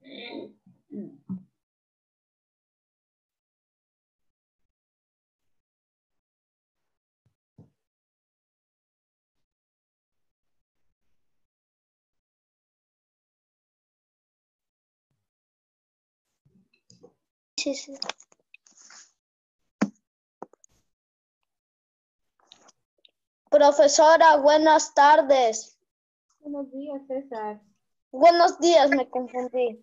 Sí, sí. Profesora, buenas tardes. Buenos días, César. Buenos días, me confundí.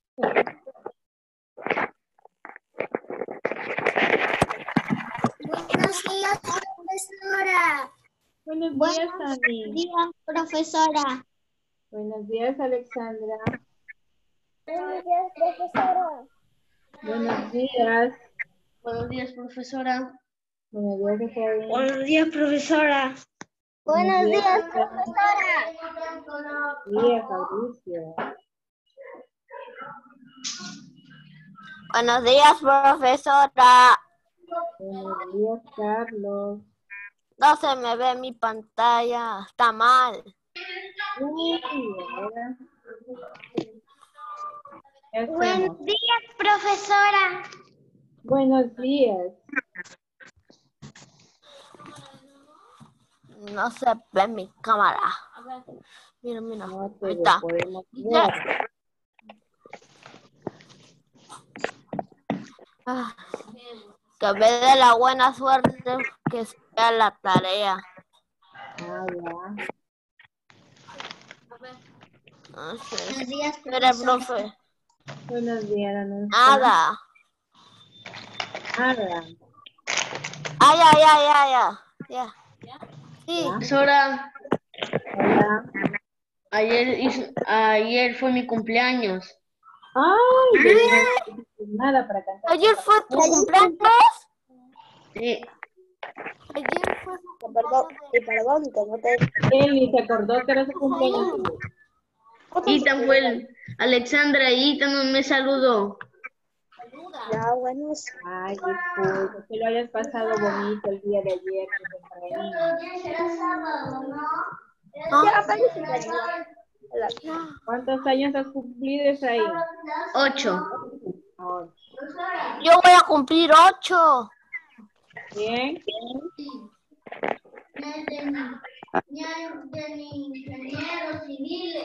Buenos días, profesora. Buenos días, Ani. Buenos días, profesora. Buenos días, Alexandra. Buenos días, profesora. Buenos días. Buenos días, profesora. Buenos días, Efraín. Buenos días, profesora. Buenos días, César. profesora. Buenos días, Fabricio. Buenos días, profesora. Buenos días, Carlos. No se me ve mi pantalla. Está mal. Uy, ahora. ¿Qué hacemos? Buenos días, profesora. Buenos días. No se ve mi cámara. Mira, mira. No te Ahí está. podemos Ya. ver. Ah, que ve de la buena suerte que sea la tarea. Ah, ya. No sé. Buenos días, Mira, profesora. profe. Buenos días, Anuncia. Nada. Nada. Ay, ay, ay, ay, ay. Ya. Sí. ¿Ya? Profesora, Hola. ayer fue mi cumpleaños. Ay, de veras, no dices nada para cantar. Ayer fue tu cumpleaños. Sí. Ayer fue tu Perdón, cumpleaños. que no te... Él ni se acordó que era su cumpleaños. Ethan fue el... Alexandra, Ethan no me saludó. Ya, bueno. Ay, disculpa, que lo hayas pasado bonito el día de ayer. ¿Cuántos años has cumplido, Efraín? 8. Oh, Yo voy a cumplir 8. bien. De mi ingeniero civil.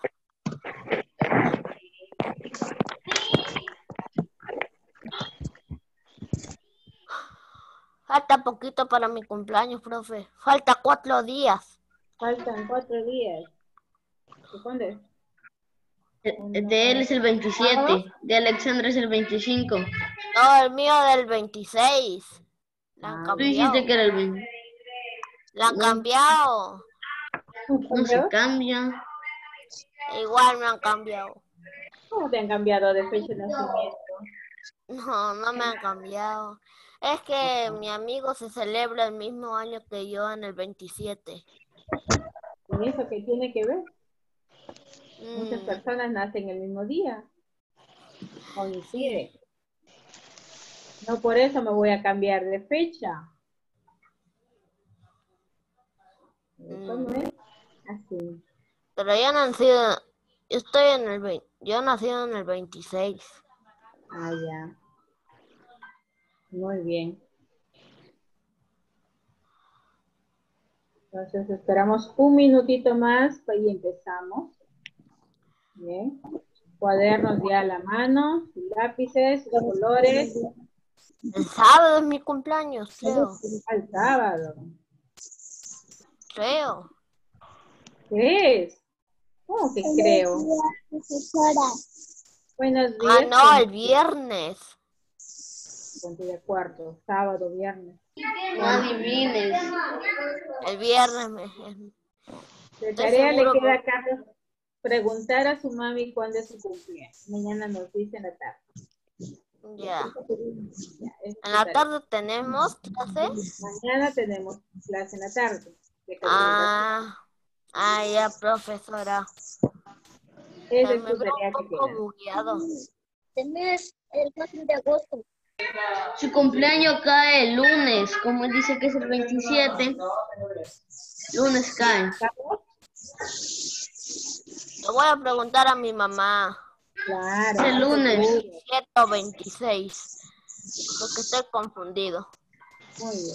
Falta poquito para mi cumpleaños, profe. Falta 4 días. Faltan 4 días. ¿De cuándo es? De él es el 27. De Alexandra es el 25. No, el mío del 26. La han Ah, Tú dijiste cambiado. que era el 20. La han cambiado. No se cambia. Igual me han cambiado. ¿Cómo te han cambiado de fecha de nacimiento? No, no me han cambiado. Es que mi amigo se celebra el mismo año que yo en el 27. ¿Y eso qué tiene que ver? Muchas personas nacen el mismo día. Coincide. No por eso me voy a cambiar de fecha. Eso no es así. Pero yo nacido, yo nací en el 26. Ah, ya. Muy bien. Entonces esperamos un minutito más y empezamos. Bien. Cuadernos ya a la mano, lápices, colores. El sábado es mi cumpleaños, creo. Al sábado. Creo. ¿Crees? ¿Cómo que creo? Buenos Ah, días. no, el viernes. Ponte de acuerdo. Sábado, viernes. No adivines. El viernes De estoy tarea le seguro queda a Carlos preguntar a su mami cuándo es su cumpleaños. Mañana nos dice en la tarde. ya. Ya, es En su la tarea. tarde tenemos clases. Mañana tenemos clase en la tarde. De calificación. Ya, profesora. Esa Se es me tu ve un tarea que poco queda. bugueado. Tenés el 4 de agosto. Su cumpleaños cae el lunes. Como él dice que es el 27. Lunes cae. ¿Carlos? Le voy a preguntar a mi mamá. Claro. El lunes. 27 o 26. Porque estoy confundido. Muy bien.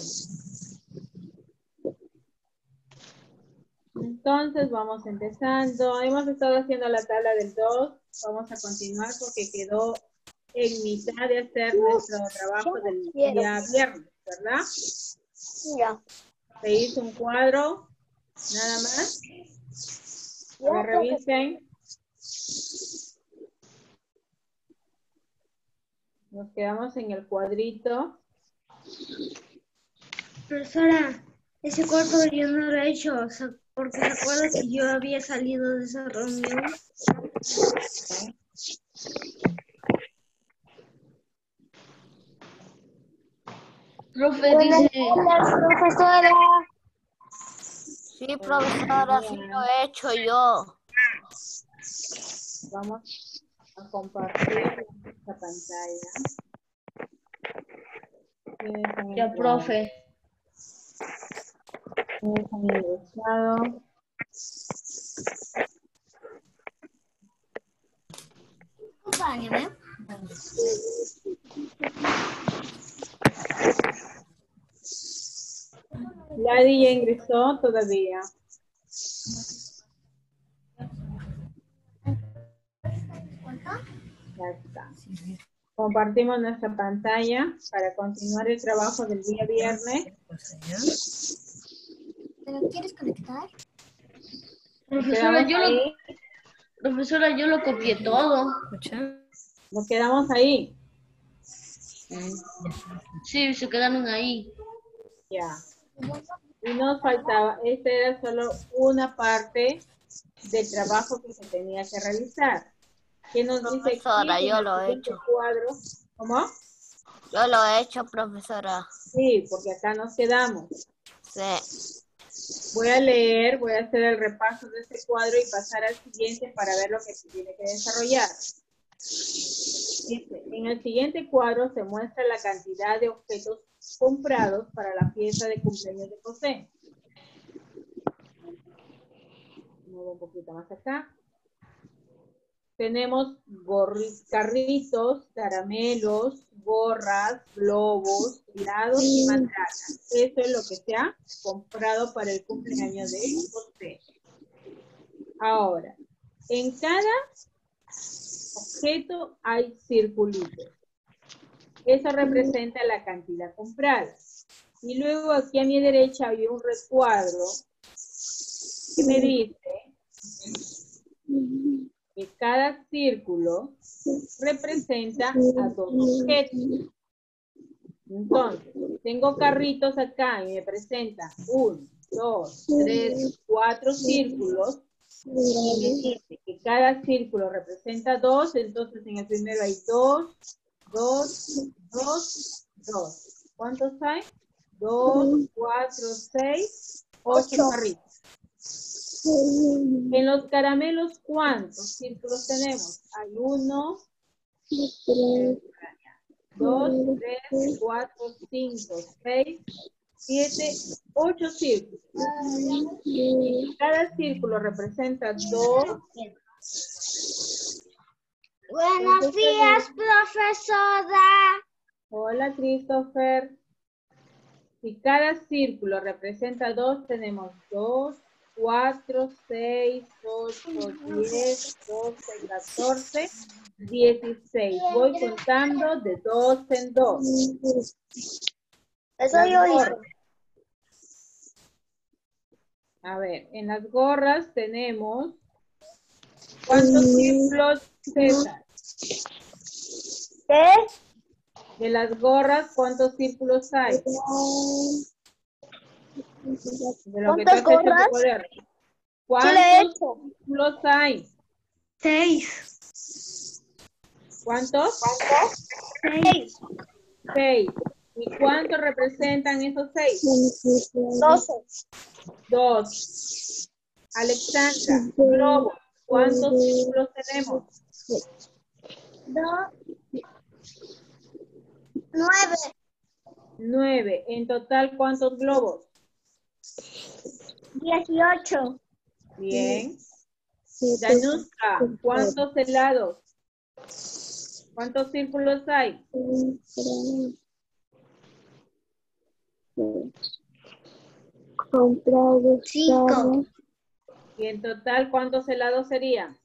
Entonces vamos empezando. Hemos estado haciendo la tabla del 2. Vamos a continuar porque quedó en mitad de hacer nuestro trabajo del día viernes, ¿verdad? Ya. Se hizo un cuadro, nada más. A ver, revisen. Nos quedamos en el cuadrito. Profesora, ese cuarto yo no lo he hecho, o sea, porque se acuerda que yo había salido de esa reunión. Profe, dice, Profesora. Sí, profesora, sí lo he hecho yo. Vamos a compartir esta pantalla. ya, profe. Ingresado. Ladi ya ingresó todavía. Ya está. Compartimos nuestra pantalla para continuar el trabajo del día viernes. ¿Pero quieres conectar? Profesora, Quedamos ahí. yo lo copié todo. Nos quedamos ahí. Sí, se quedaron ahí. Ya. Y nos faltaba, esta era solo una parte del trabajo que se tenía que realizar. ¿Qué nos dice aquí Profesora, en yo el lo he siguiente hecho. cuadro? ¿Cómo? Yo lo he hecho, profesora. Sí, porque acá nos quedamos. Sí. Voy a leer, voy a hacer el repaso de este cuadro y pasar al siguiente para ver lo que se tiene que desarrollar. En el siguiente cuadro se muestra la cantidad de objetos comprados para la fiesta de cumpleaños de José. Muevo un poquito más acá. Tenemos carritos, caramelos, gorras, globos, helados y manzanas. Eso es lo que se ha comprado para el cumpleaños de José. Ahora, en cada objeto hay circulitos. Eso representa la cantidad comprada. Y luego aquí a mi derecha hay un recuadro que me dice que cada círculo representa a dos objetos. Entonces, tengo carritos acá y me presenta 1, 2, 3, 4 círculos. Y me dice que cada círculo representa 2, entonces en el primero hay 2, 2, 2, 2. ¿Cuántos hay? 2, 4, 6, 8 carritos. En los caramelos, ¿cuántos círculos tenemos? Hay 1, 2, 3, 4, 5, 6, 7, 8 círculos. Cada círculo representa 2. Buenos días, profesora. Hola, Christopher. Si cada círculo representa 2, tenemos 2, 4, 6, 8, 10, 12, 14, 16. Voy contando de 2 en 2. Eso yo hice. A ver, en las gorras tenemos... ¿Cuántos círculos, César? ¿Qué? De las gorras, ¿cuántos círculos hay? De lo que tú has ¿Cuántas hecho en tu gorras? cuaderno. ¿Qué le he ¿Cuántos hecho? círculos hay? 6. ¿Cuántos? 6. 6. ¿Y cuántos representan esos 6? 12. 2. Alexandra, globo, ¿cuántos círculos tenemos? 9. 9. En total, ¿cuántos globos? 18. Bien. Danuska, ¿cuántos helados? ¿Cuántos círculos hay? Cinco. Y en total, ¿cuántos helados serían?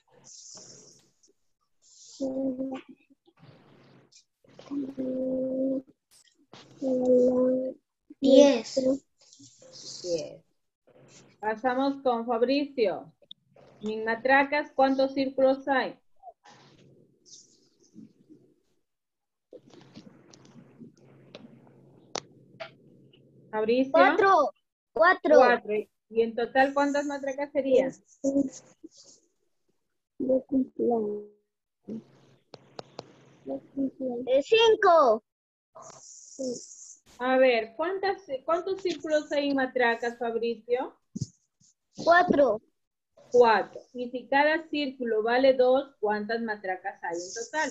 10. 10. Pasamos con Fabricio. En matracas, ¿cuántos círculos hay? Fabricio. 4. 4. Y en total, ¿cuántas matracas serían? 5. A ver, ¿cuántos círculos hay en matracas, Fabricio? 4. 4. Y si cada círculo vale 2, ¿cuántas matracas hay en total?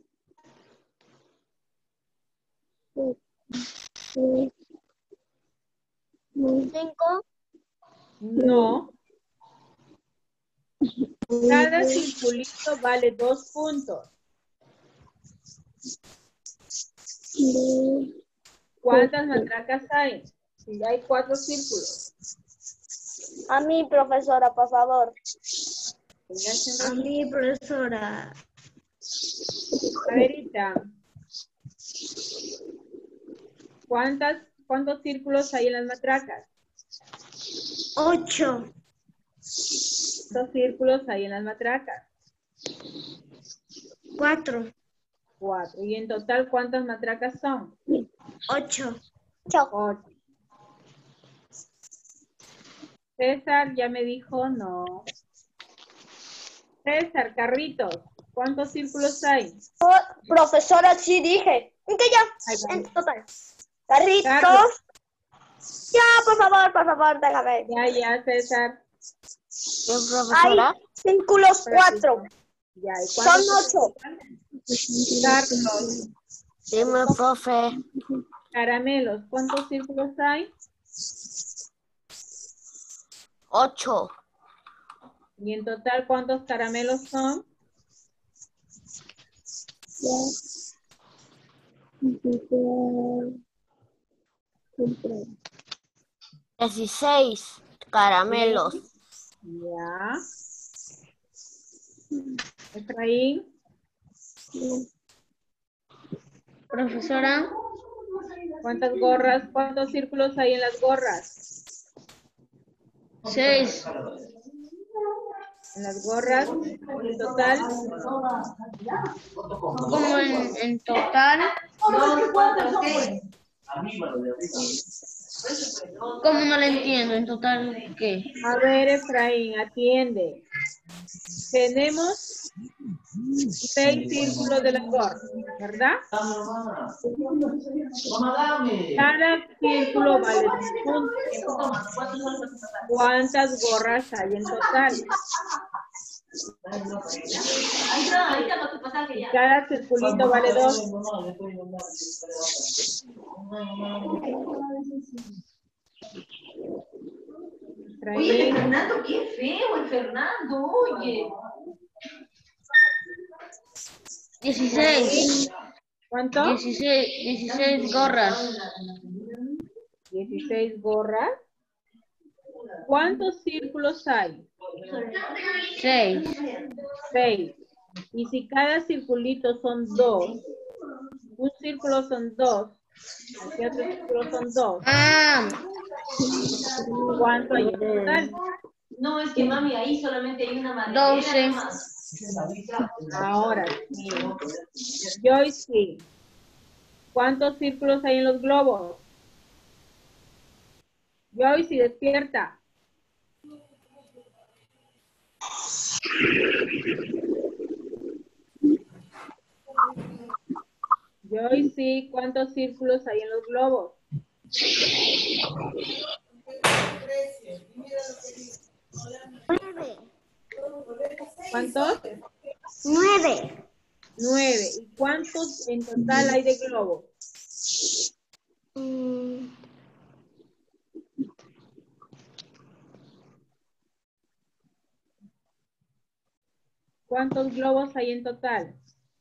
5. No. Cada circulito vale 2 puntos. ¿Cuántas matracas hay? Si hay 4 círculos. A mí, profesora, por favor. Pónganse en A mí, profesora. Averita. ¿Cuántos círculos hay en las matracas? 8. ¿Cuántos círculos hay en las matracas? 4. 4. ¿Y en total cuántas matracas son? 8. 8. César ya me dijo no. César, Carritos, ¿cuántos círculos hay? Profesora, sí dije. ¿En qué Ahí ya? va. En total. Carritos. Carlos. Ya, por favor, déjame. Ya, César. ¿Qué, profesora? Hay círculos 4. Ya, ¿y Son cuántos? 8. Carlos, Dime, profe. caramelos, ¿cuántos círculos hay? 8. Y en total, ¿cuántos caramelos son? 16 caramelos. Ya. Efraín, Profesora, ¿cuántas gorras? ¿Cuántos círculos hay en las gorras? 6. En las gorras, en total. Como en total. ¿Cómo no le entiendo? ¿En total qué? A ver, Efraín, atiende. Tenemos 6 círculos de las gorras, ¿verdad? Cada círculo vale 2 puntos. ¿Cuántas gorras hay en total? Cada circulito vale 2. Oye, Fernando, qué feo el Fernando, oye. 16. ¿Cuánto? 16 gorras. 16 gorras. ¿Cuántos círculos hay? 6. 6. Y si cada circulito son 2, un círculo son 2, aquí otro círculo son 2. Ah, ¿Cuánto hay en total? No, es que mami, ahí solamente hay una madera. 12. Ahora sí. Joyce, ¿cuántos círculos hay en los globos? Joyce, despierta. Joyce, ¿cuántos círculos hay en los globos? ¿Cuántos? 9. 9. ¿Y cuántos en total hay de globos? ¿Cuántos globos hay en total?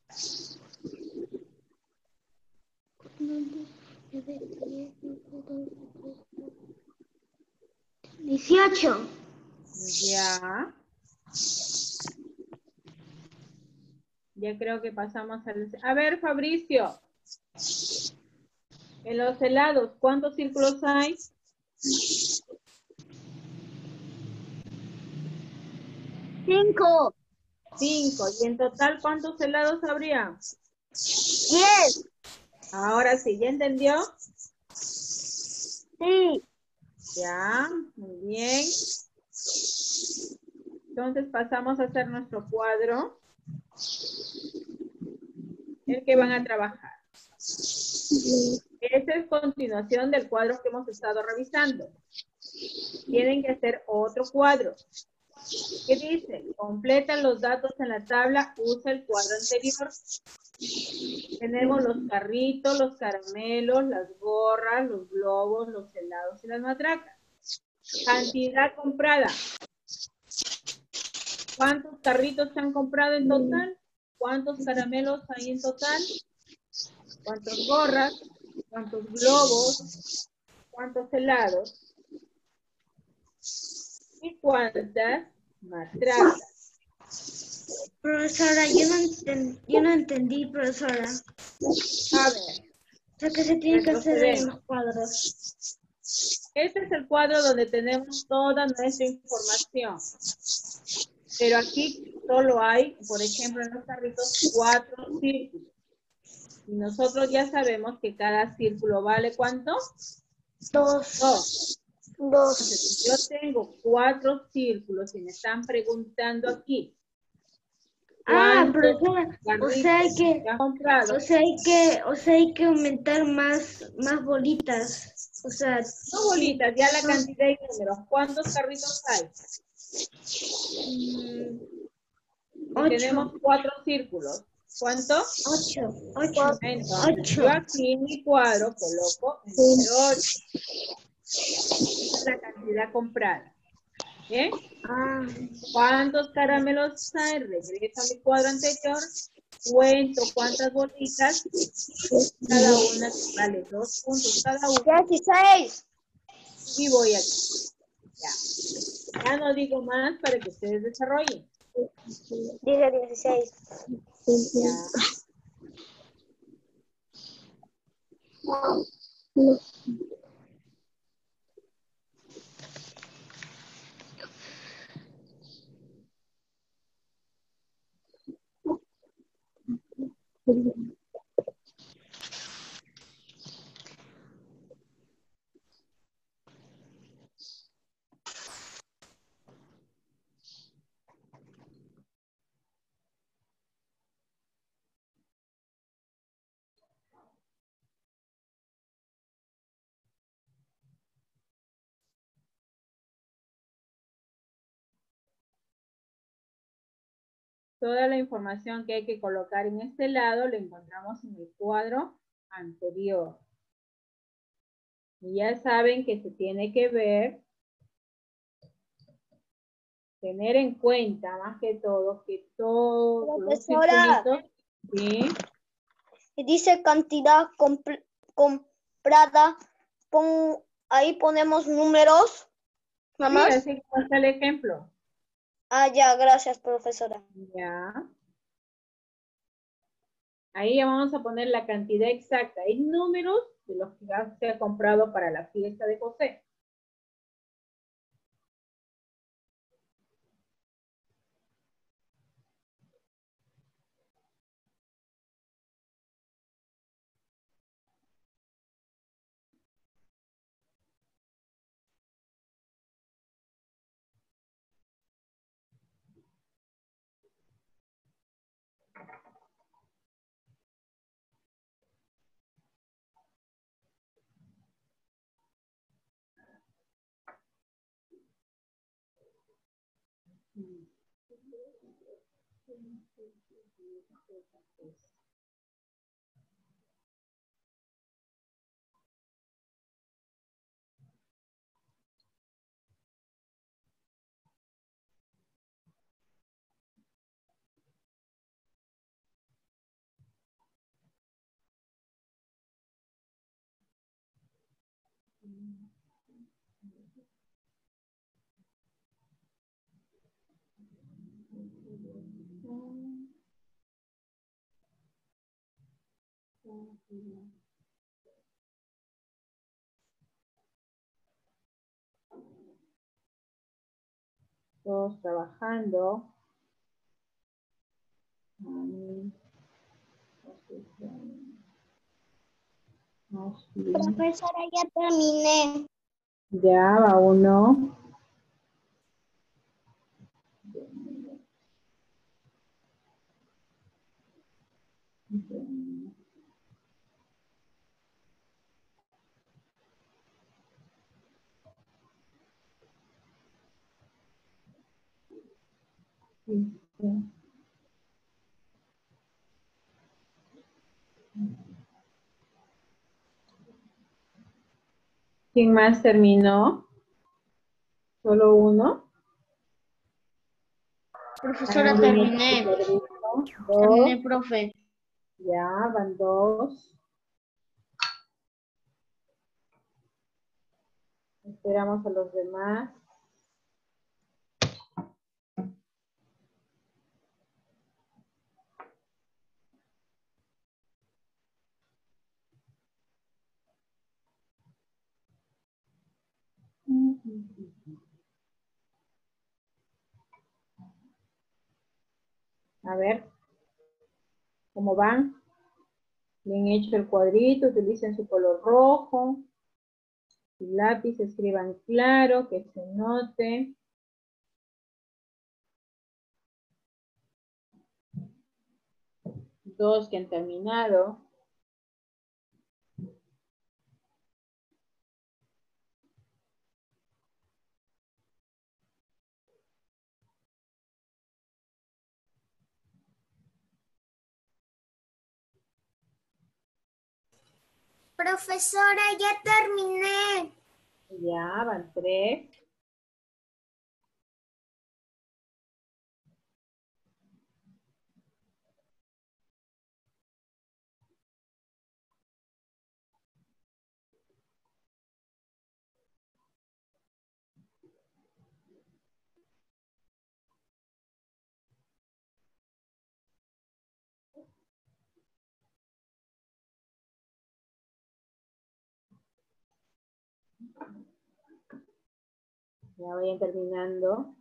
18. Ya. Ya creo que pasamos al... A ver, Fabricio. En los helados, ¿cuántos círculos hay? 5. 5. ¿Y en total cuántos helados habría? 10. Ahora sí, ¿ya entendió? Sí. Ya, muy bien. Entonces pasamos a hacer nuestro cuadro. El que van a trabajar. Esta es continuación del cuadro que hemos estado revisando. Tienen que hacer otro cuadro. ¿Qué dice? Completa los datos en la tabla, usa el cuadro anterior. Tenemos los carritos, los caramelos, las gorras, los globos, los helados y las matracas. Cantidad comprada. ¿Cuántos carritos se han comprado en total? ¿Cuántos caramelos hay en total? ¿Cuántas gorras? ¿Cuántos globos? ¿Cuántos helados? ¿Y cuántas matracas? Profesora, yo no entendí, profesora. A ver, O sea, que se tiene que hacer en retrocedemos. los cuadros. Este es el cuadro donde tenemos toda nuestra información. Pero aquí solo hay, por ejemplo, en los carritos, 4 círculos. Y nosotros ya sabemos que cada círculo vale ¿cuánto? 2. 2. Entonces, si yo tengo 4 círculos y me están preguntando aquí, ¿cuántos Profesora, o sea, carritos se han comprado? o sea, hay que aumentar más bolitas. O sea, No bolitas, ya la cantidad y números. ¿Cuántos carritos hay? Si 8. tenemos 4 círculos. ¿Cuánto? 8. Entonces, yo aquí en mi cuadro coloco el número 8. Esa es la cantidad comprada. ¿Bien? ¿Cuántos caramelos hay? Regreso a mi cuadro anterior. Cuento cuántas bolitas. Cada una vale 2 puntos cada una. 16. Y voy aquí. Ya. Ya no digo más para que ustedes desarrollen. Dije 16. Ya. Toda la información que hay que colocar en este lado la encontramos en el cuadro anterior. Y ya saben que se tiene que ver, tener en cuenta más que todo que todos los Profesora. circulitos, ¿sí? Y dice cantidad comprada. Ahí ponemos números. Sí, Mamá. así como está el ejemplo. Ya, gracias, profesora. Ya. Ahí ya vamos a poner la cantidad exacta en números de los que ya se ha comprado para la fiesta de José. Todos trabajando. Profesora, ya terminé. Ya va uno. ¿Quién más terminó? ¿Solo uno? Profesora, terminé. Terminé, Dos. profe. Ya, van dos. Esperamos a los demás. A ver, ¿cómo van? Bien hecho el cuadrito, utilicen su color rojo. Su lápiz, escriban claro, que se note. Dos que han terminado. Profesora, ya terminé. Ya, van tres. Ya vayan terminando.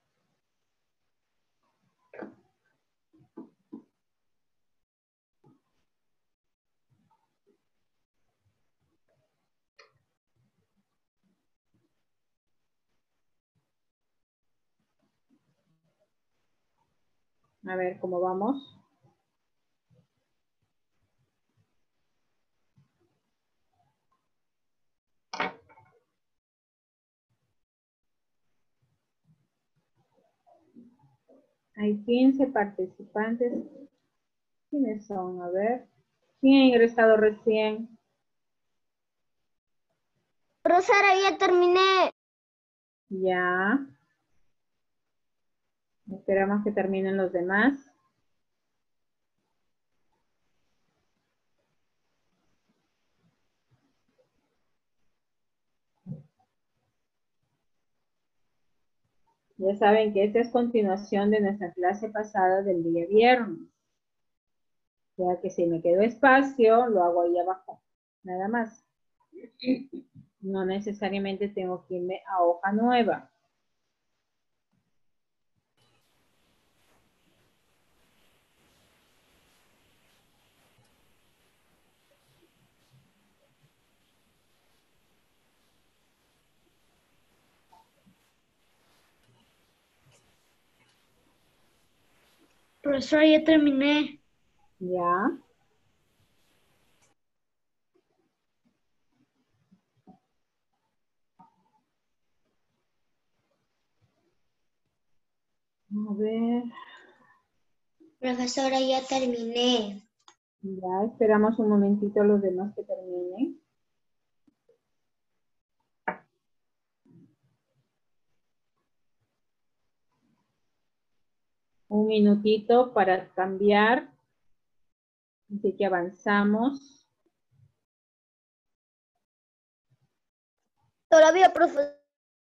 A ver cómo vamos. Hay 15 participantes. ¿Quiénes son? A ver. ¿Quién ha ingresado recién? Profesora, ya terminé. Ya. Esperamos que terminen los demás. Ya saben que esta es continuación de nuestra clase pasada del día viernes. Ya que si me quedó espacio, lo hago ahí abajo. Nada más. No necesariamente tengo que irme a hoja nueva. Profesora, ya terminé. Ya. A ver. Profesora, ya terminé. Ya, esperamos un momentito a los demás que terminen. Un minutito para cambiar. Así que avanzamos. Todavía, profesora.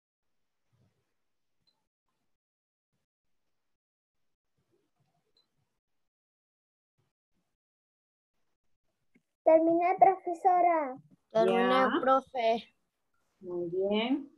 Terminé, profesora. Terminé, Ya. profe. Muy bien.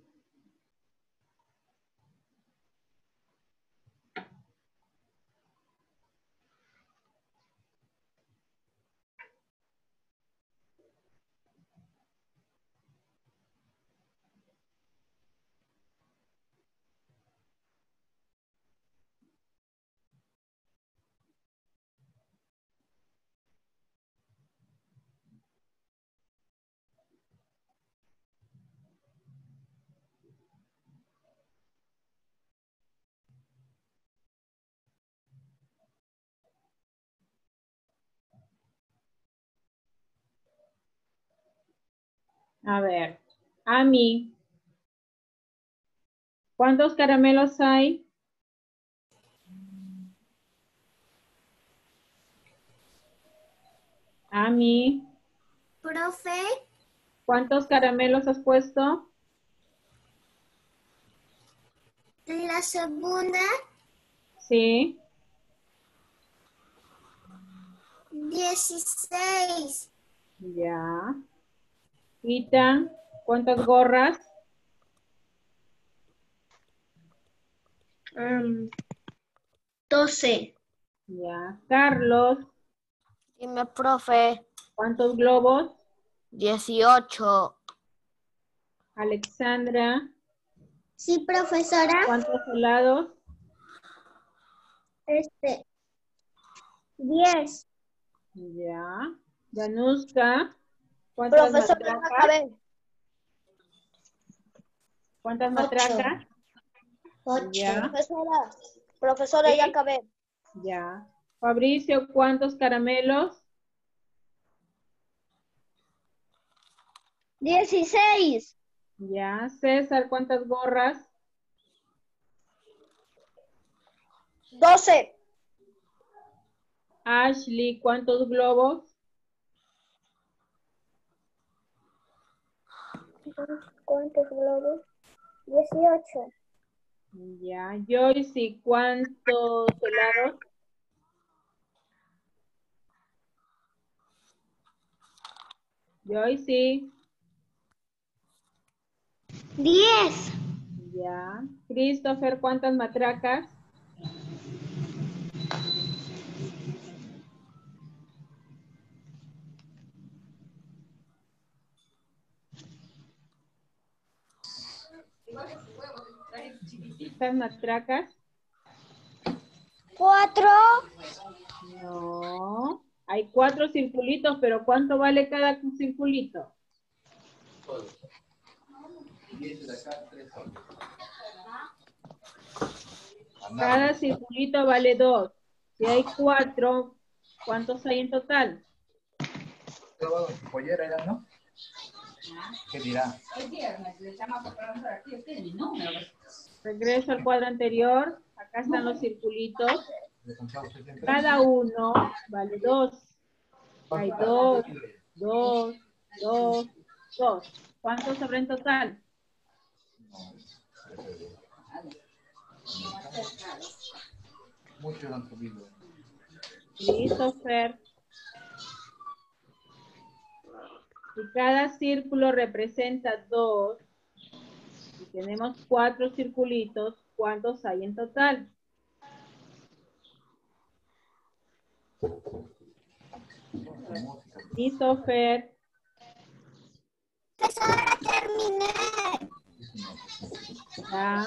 A ver, Ami, ¿cuántos caramelos hay? Ami, Profe, ¿cuántos caramelos has puesto? la segunda, Sí, 16. ya. Ita, ¿cuántas gorras? 12. Ya. Carlos, Dime, profe. ¿cuántos globos? 18. Alexandra, Sí, profesora. ¿cuántos helados? 10. Ya. Danuska, ¿cuántas Profesora, ya matracas? acabé. ¿Cuántas 8. matracas? 8. Ya. Profesora, ya Sí. acabé. Ya. Fabricio, ¿cuántos caramelos? 16. Ya. César, ¿cuántas gorras? 12. Ashley, ¿cuántos globos? ¿Cuántos globos? 18. Ya. Joyce, ¿cuántos helados? Joyce, 10. ya. Christopher, ¿cuántas matracas? ¿Cuántas matracas? 4. No. Hay 4 circulitos, pero ¿cuánto vale cada circulito? Cada circulito vale 2. Si hay 4, ¿cuántos hay en total? Pollera ya, ¿no? ¿Qué dirá? Regreso al cuadro anterior. Acá están los circulitos. Cada uno vale 2. Hay 2, 2, 2, 2. ¿Cuántos habrá en total? Muchos han subido. Christopher. Si cada círculo representa 2, y tenemos 4 circulitos, ¿cuántos hay en total? Christopher. Profesora, terminé. Ya.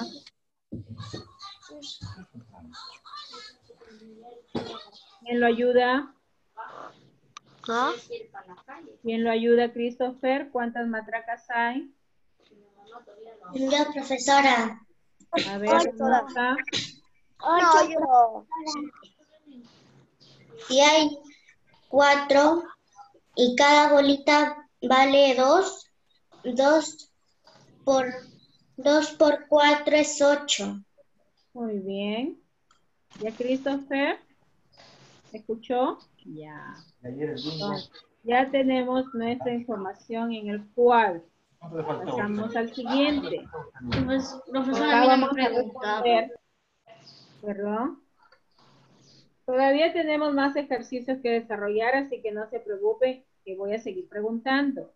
¿Quién lo ayuda? ¿Ah? ¿Quién lo ayuda, Christopher? ¿Cuántas matracas hay? Yo, profesora. A ver, 8. Rosa. 8. Si hay 4 y cada bolita vale 2, 2 por 4 es 8. Muy bien. ¿Ya Christopher? ¿Escuchó? Ya. Ayer el bingo. Entonces, ya tenemos nuestra información en el cuadro. ¿Cuánto le faltó? Pasamos al siguiente. Pues, profesora, Acá a mí no vamos me a preguntaba. responder. Perdón. Todavía tenemos más ejercicios que desarrollar, así que no se preocupen, que voy a seguir preguntando.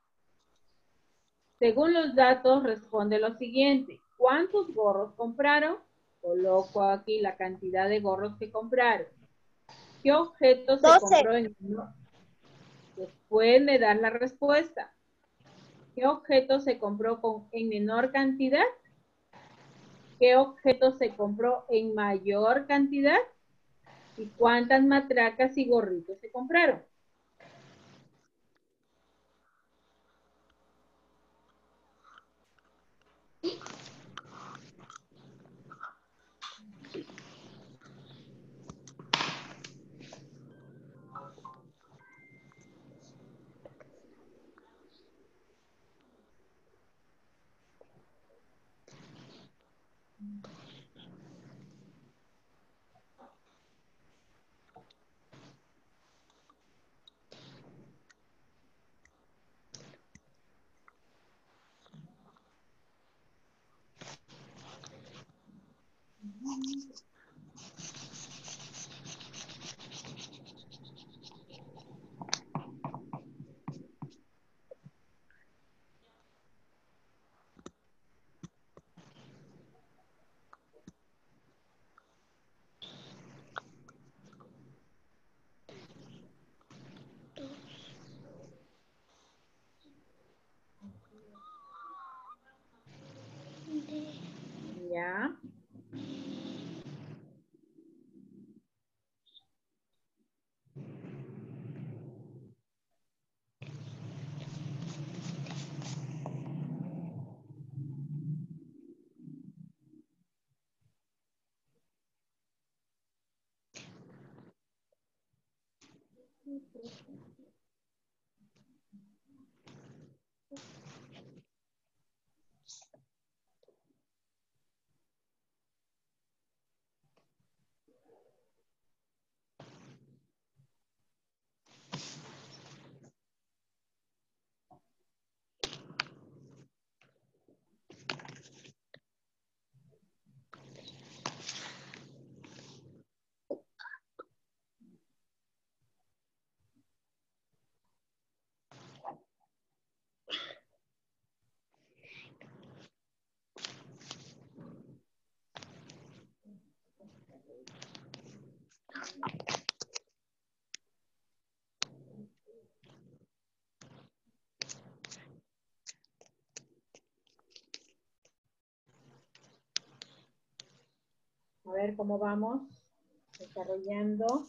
Según los datos, responde lo siguiente. ¿Cuántos gorros compraron? Coloco aquí la cantidad de gorros que compraron. ¿Qué objeto se 12. compró en menor? Después me dan la respuesta. ¿Qué objeto se compró en menor cantidad? ¿Qué objeto se compró en mayor cantidad? ¿Y cuántas matracas y gorritos se compraron? Ya. A ver cómo vamos desarrollando.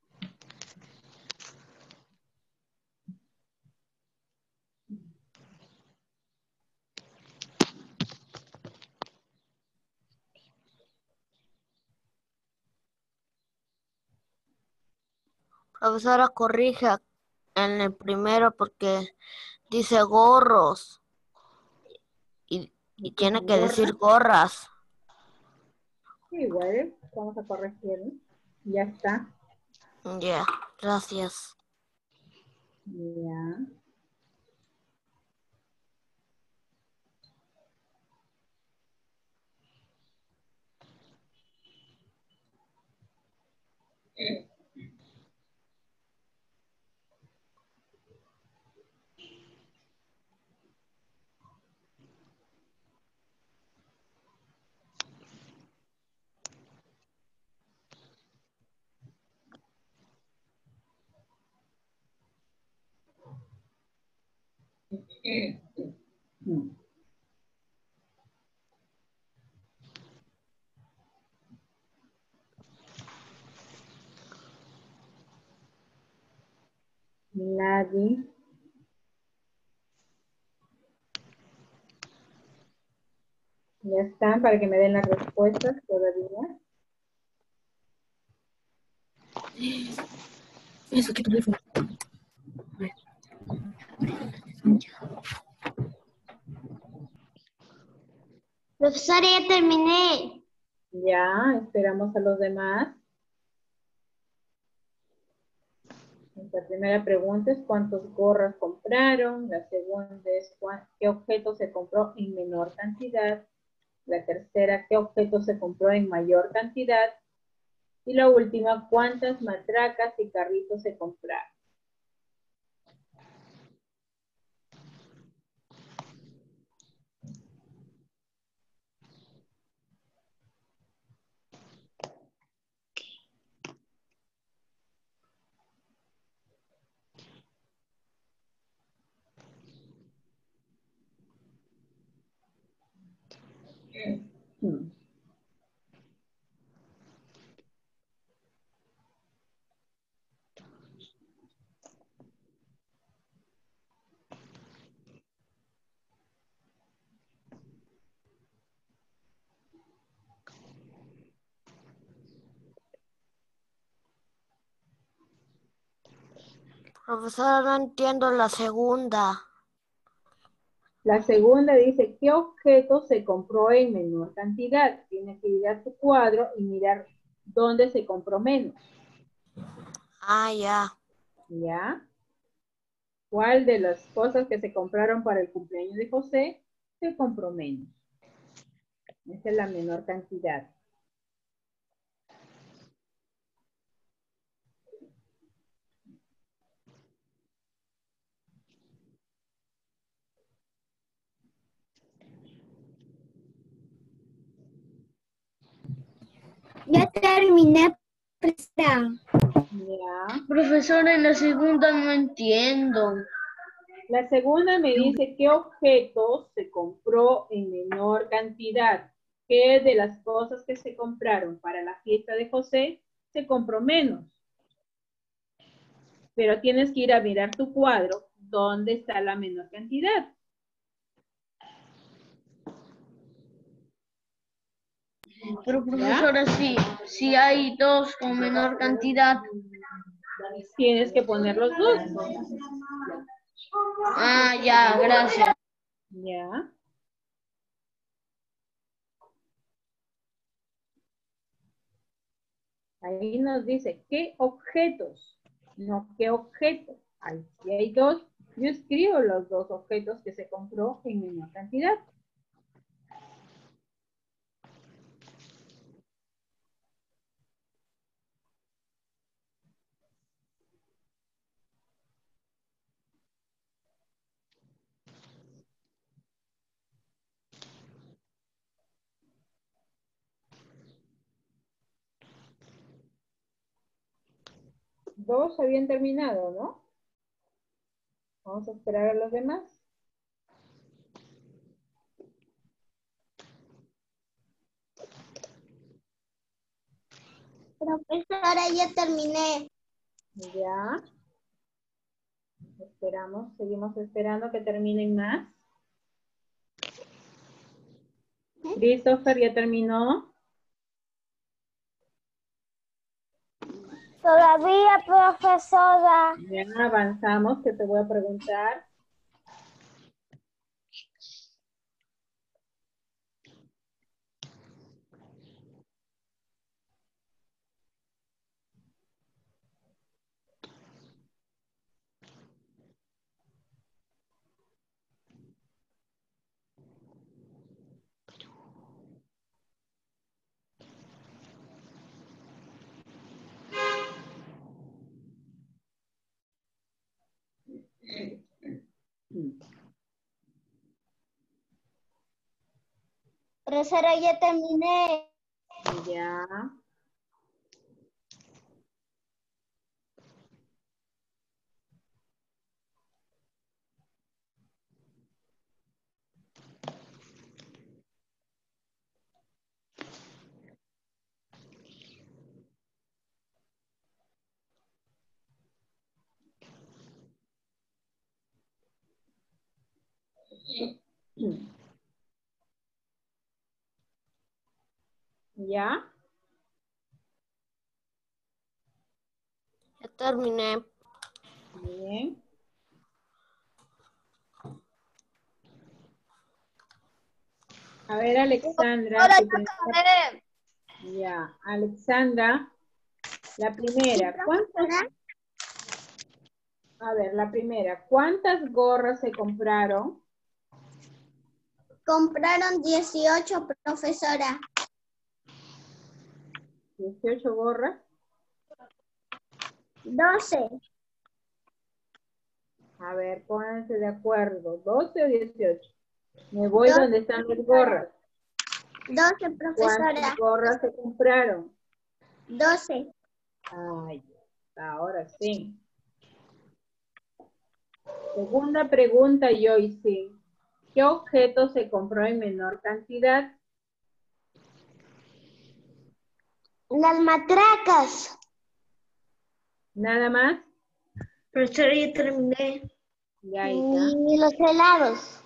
Profesora, corrija en el primero porque dice gorros y tiene que decir gorras. Sí, igual, vamos a corregir. Ya está. Ya, gracias. Ya. Nadie. Ya están para que me den las respuestas todavía. Eso que teléfono. Profesora, ya terminé. Ya, esperamos a los demás. La primera pregunta es cuántas gorras compraron. La segunda es qué objeto se compró en menor cantidad. La tercera, qué objeto se compró en mayor cantidad. Y la última, cuántas matracas y carritos se compraron. Profesora, no entiendo la segunda. La segunda dice, ¿qué objeto se compró en menor cantidad? Tienes que ir a tu cuadro y mirar dónde se compró menos. Ah, ya. ¿Ya? ¿Cuál de las cosas que se compraron para el cumpleaños de José se compró menos? Esa es la menor cantidad. Ya terminé, profesora. ¿Ya? Profesora, en la segunda no entiendo. La segunda me dice, ¿qué objeto se compró en menor cantidad? ¿Qué de las cosas que se compraron para la fiesta de José se compró menos? Pero tienes que ir a mirar tu cuadro, ¿dónde está la menor cantidad? Pero profesora, si hay dos con menor cantidad. Tienes que poner los dos. Ah, ya, gracias. Ya. Ahí nos dice, ¿qué objetos? No, ¿qué objeto? Ahí sí hay dos. Yo escribo los dos objetos que se compró en menor cantidad. Dos habían terminado, ¿no? Vamos a esperar a los demás. Profesora, ya terminé. Ya. Esperamos, seguimos esperando que terminen más. Christopher, ¿ya terminó? Todavía, profesora. Ya avanzamos, que te voy a preguntar. Profesora, ya terminé. Ya. ¿Ya? Ya terminé. Bien. A ver, Alexandra. Ahora tu ya primera- acabé. Ya, Alexandra. La primera. A ver, la primera. ¿Cuántas gorras se compraron? Compraron 18, profesora. 18 gorras. 12. A ver, pónganse de acuerdo. ¿12 o 18? Me voy 12. donde están las gorras. 12, profesora. ¿Cuántas gorras se compraron? 12. Ay, ahora sí. Segunda pregunta, Joyce. ¿Qué objeto se compró en menor cantidad? Las matracas. ¿Nada más? Profesora, ya terminé. Ya está. Y los helados.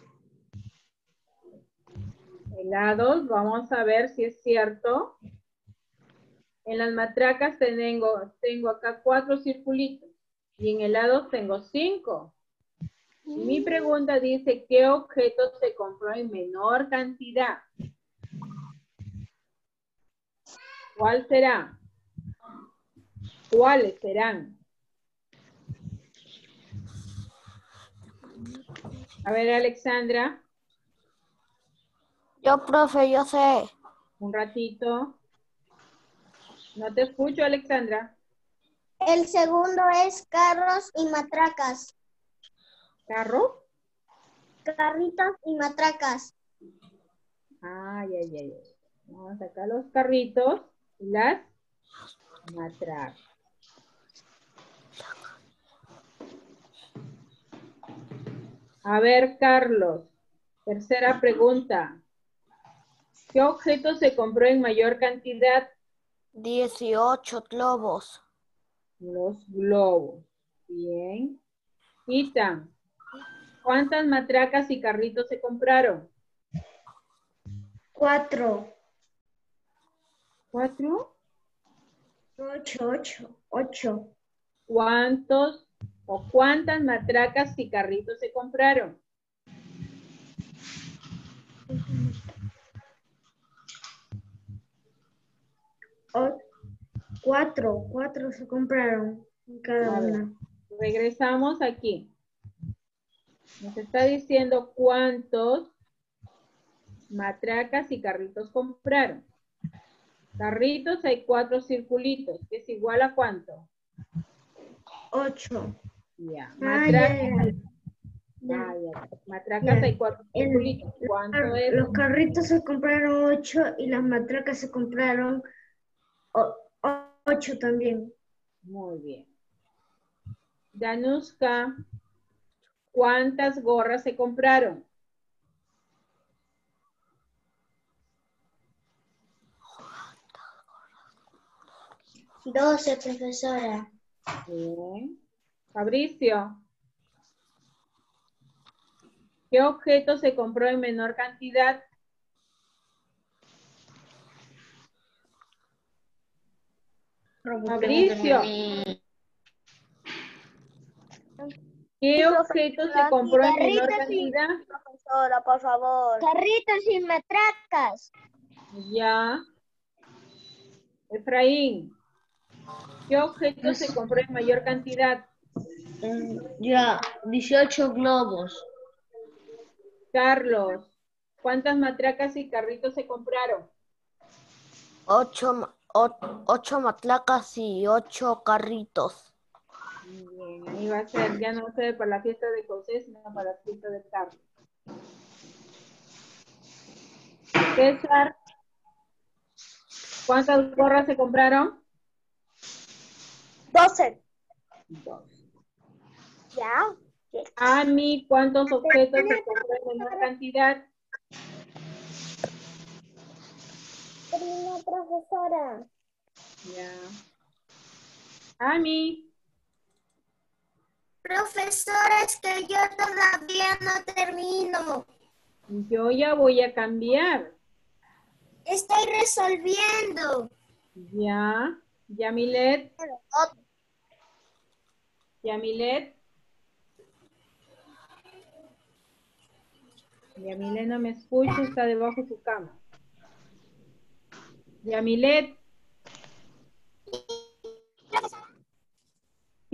Helados, vamos a ver si es cierto. En las matracas tengo acá 4 circulitos. Y en helados tengo 5. Y mi pregunta dice, ¿qué objeto se compró en menor cantidad? ¿Cuál será? ¿Cuáles serán? A ver, Alexandra, Yo, profe, yo sé. un ratito. No te escucho, Alexandra. El segundo es carros y matracas. ¿Carro? Carritos y matracas. Ay, ay, ay. Vamos a sacar los carritos y las matracas. A ver, Carlos. Tercera pregunta. ¿Qué objeto se compró en mayor cantidad? 18 globos. Los globos. Bien. Ethan, ¿cuántas matracas y carritos se compraron? 4. 4. 8. ¿Cuántos o cuántas matracas y carritos se compraron? 4 se compraron cada A ver, una. regresamos aquí. Nos está diciendo cuántos matracas y carritos compraron. Carritos hay 4 circulitos, que es igual a ¿cuánto? 8. Ya. Matracas, Ya. matracas Ya. hay 4 circulitos. ¿Cuánto es? Los carritos se compraron 8 y las matracas se compraron 8 también. Muy bien. Danuska, ¿cuántas gorras se compraron? 12, profesora. Bien. Fabricio, ¿qué objeto se compró en menor cantidad? Fabricio, ¿qué objeto se compró en menor cantidad? Profesora, por favor. Carritos y matracas. Ya. Efraín, ¿qué objeto se compró en mayor cantidad? Ya, 18 globos. Carlos, ¿cuántas matracas y carritos se compraron? 8 matlacas y 8 carritos. Bien, ahí va a ser, ya no va a ser para la fiesta de José, sino para la fiesta de Carlos. César, ¿cuántas gorras se compraron? 12. 2. ¿Ya? Ami, ¿cuántos objetos se compró en menor cantidad? Terminó, profesora. Ya. Ami, Profesora, es que yo todavía no termino. yo ya voy a cambiar. Estoy resolviendo. Ya. Yamilet. Yamilet. Yamilet no me escucha, está debajo de su cama. Yamilet.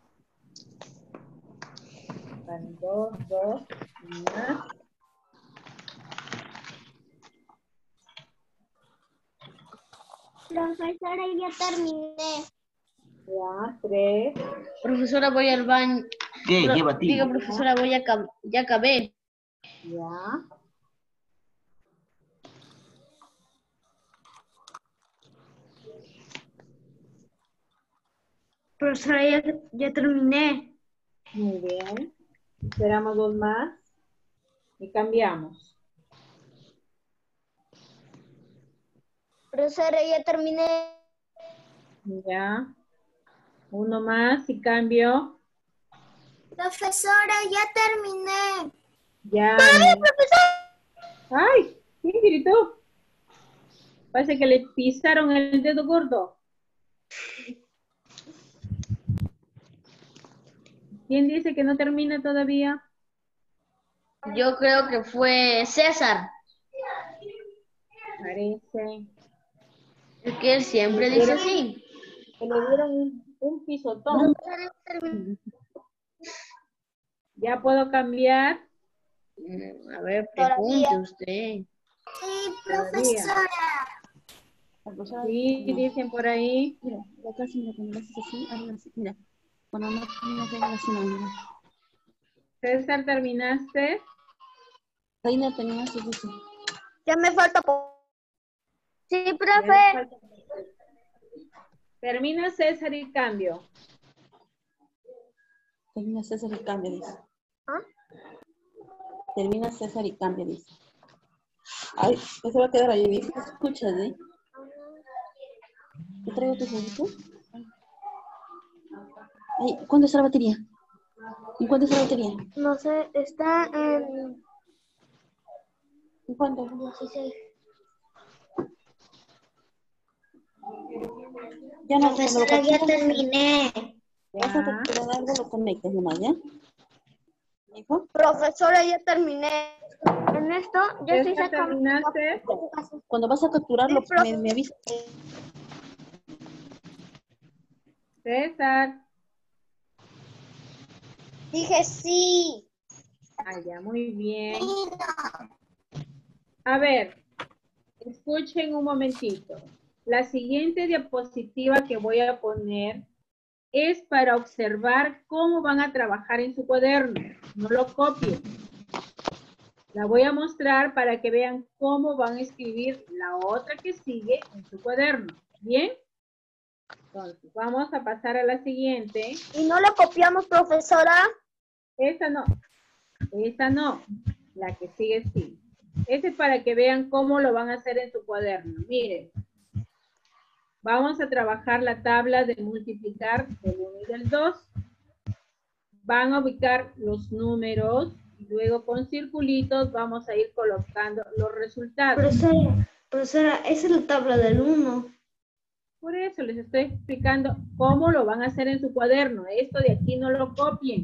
Van dos, más. Profesora, ya terminé. Ya, 3. Profesora, voy al baño. ¿Qué? ¿Qué batí? Diga, profesora, ya acabé. Ya. Profesora, ya terminé. Muy bien. Esperamos 2 más. Y cambiamos. Profesora, ya terminé. Ya. 1 más y cambio. Profesora, ya terminé. Ya. ¡Ay! ¿Quién gritó? Parece que le pisaron el dedo gordo. ¿Quién dice que no termina todavía? Yo creo que fue César. Parece. Es que él siempre dice así. Que le dieron un pisotón. ¿Ya puedo cambiar? A ver, Todavía. pregunte usted. Sí, Todavía. profesora. Sí, dicen por ahí. Mira, la clase, mira, cuando lo haces así, hazlo así, mira. Cuando no terminas de hazlo así, no, mira. César, ¿terminaste? Ahí no terminaste, dice. Ya me falta. Sí, Ya profe. me falta. Termina César y cambio. Termina César y cambia, dice. ¿Ah? Termina César y cambia, dice. Ay, ya se va a quedar ahí, dice. Escuchas, ¿eh? ¿Te traigo tu jueguito? Ay, ¿cuándo está la batería? ¿En cuánto está la batería? No sé, está en ¿En cuánto? 16. Ya no, Profesora, ya terminé. Vas a capturar algo, lo conectas nomás, ¿ya? ¿Hijo? Profesora, ya terminé. En esto, yo estoy César, sacando. ¿terminaste? Cuando vas a capturarlo, Sí, profe. me avisas. César. Dije sí. Ah, ya, muy bien. A ver, escuchen un momentito. La siguiente diapositiva que voy a poner es para observar cómo van a trabajar en su cuaderno. No lo copien. La voy a mostrar para que vean cómo van a escribir la otra que sigue en su cuaderno. ¿Bien? Entonces, vamos a pasar a la siguiente. ¿Y no lo copiamos, profesora? Esta no. Esta no. La que sigue sí. Este es para que vean cómo lo van a hacer en su cuaderno. Miren. Vamos a trabajar la tabla de multiplicar del 1 y del 2. Van a ubicar los números y luego con circulitos vamos a ir colocando los resultados. Profesora, esa es la tabla del 1. Por eso les estoy explicando cómo lo van a hacer en su cuaderno. Esto de aquí no lo copien.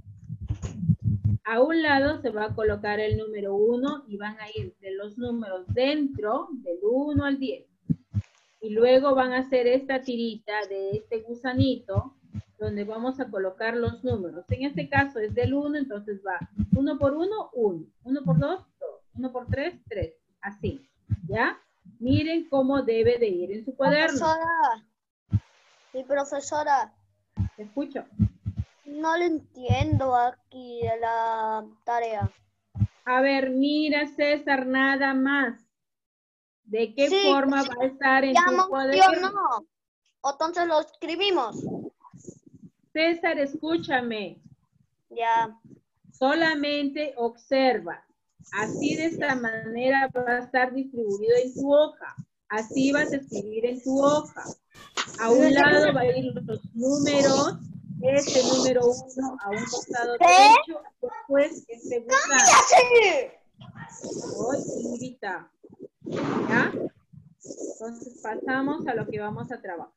A un lado se va a colocar el número 1 y van a ir de los números dentro del 1 al 10. Y luego van a hacer esta tirita de este gusanito donde vamos a colocar los números. En este caso es del 1, entonces va 1 por 1, 1. 1 por 2, 2. 1 por 3, 3. Así, ¿ya? Miren cómo debe de ir en su cuaderno. Profesora. Sí, profesora. Te escucho. No lo entiendo aquí de la tarea. A ver, mira César, nada más. ¿De qué Sí, forma va a estar en Ya tu no, cuaderno? no. Entonces lo escribimos. César, escúchame. Ya. Solamente observa. Así de esta manera va a estar distribuido en tu hoja. Así vas a escribir en tu hoja. A un lado va a ir los números. Este número 1 a un costado derecho. Después este gusano. Hoy, Ingridita. ¿Ya? Entonces pasamos a lo que vamos a trabajar.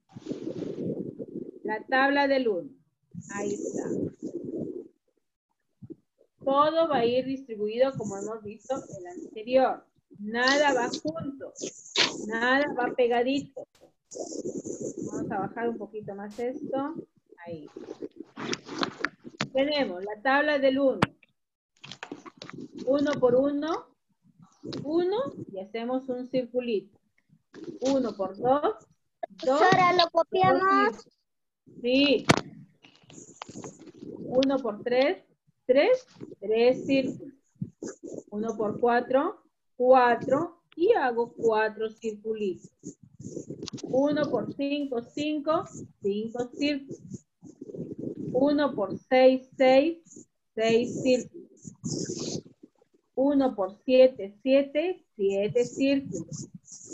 La tabla del 1. Ahí está. Todo va a ir distribuido como hemos visto en el anterior. Nada va junto. Nada va pegadito. Vamos a bajar un poquito más esto. Ahí. Tenemos la tabla del 1. 1 por 1, 1 y hacemos un circulito. 1 por 2, 2. Profesora, ¿lo copiamos? Sí. 1 por 3, 3, 3 círculos. 1 por 4, 4 y hago 4 circulitos. 1 por 5, 5, 5 círculos. 1 por 6, 6, 6 círculos. 1 por 7, 7, 7 círculos.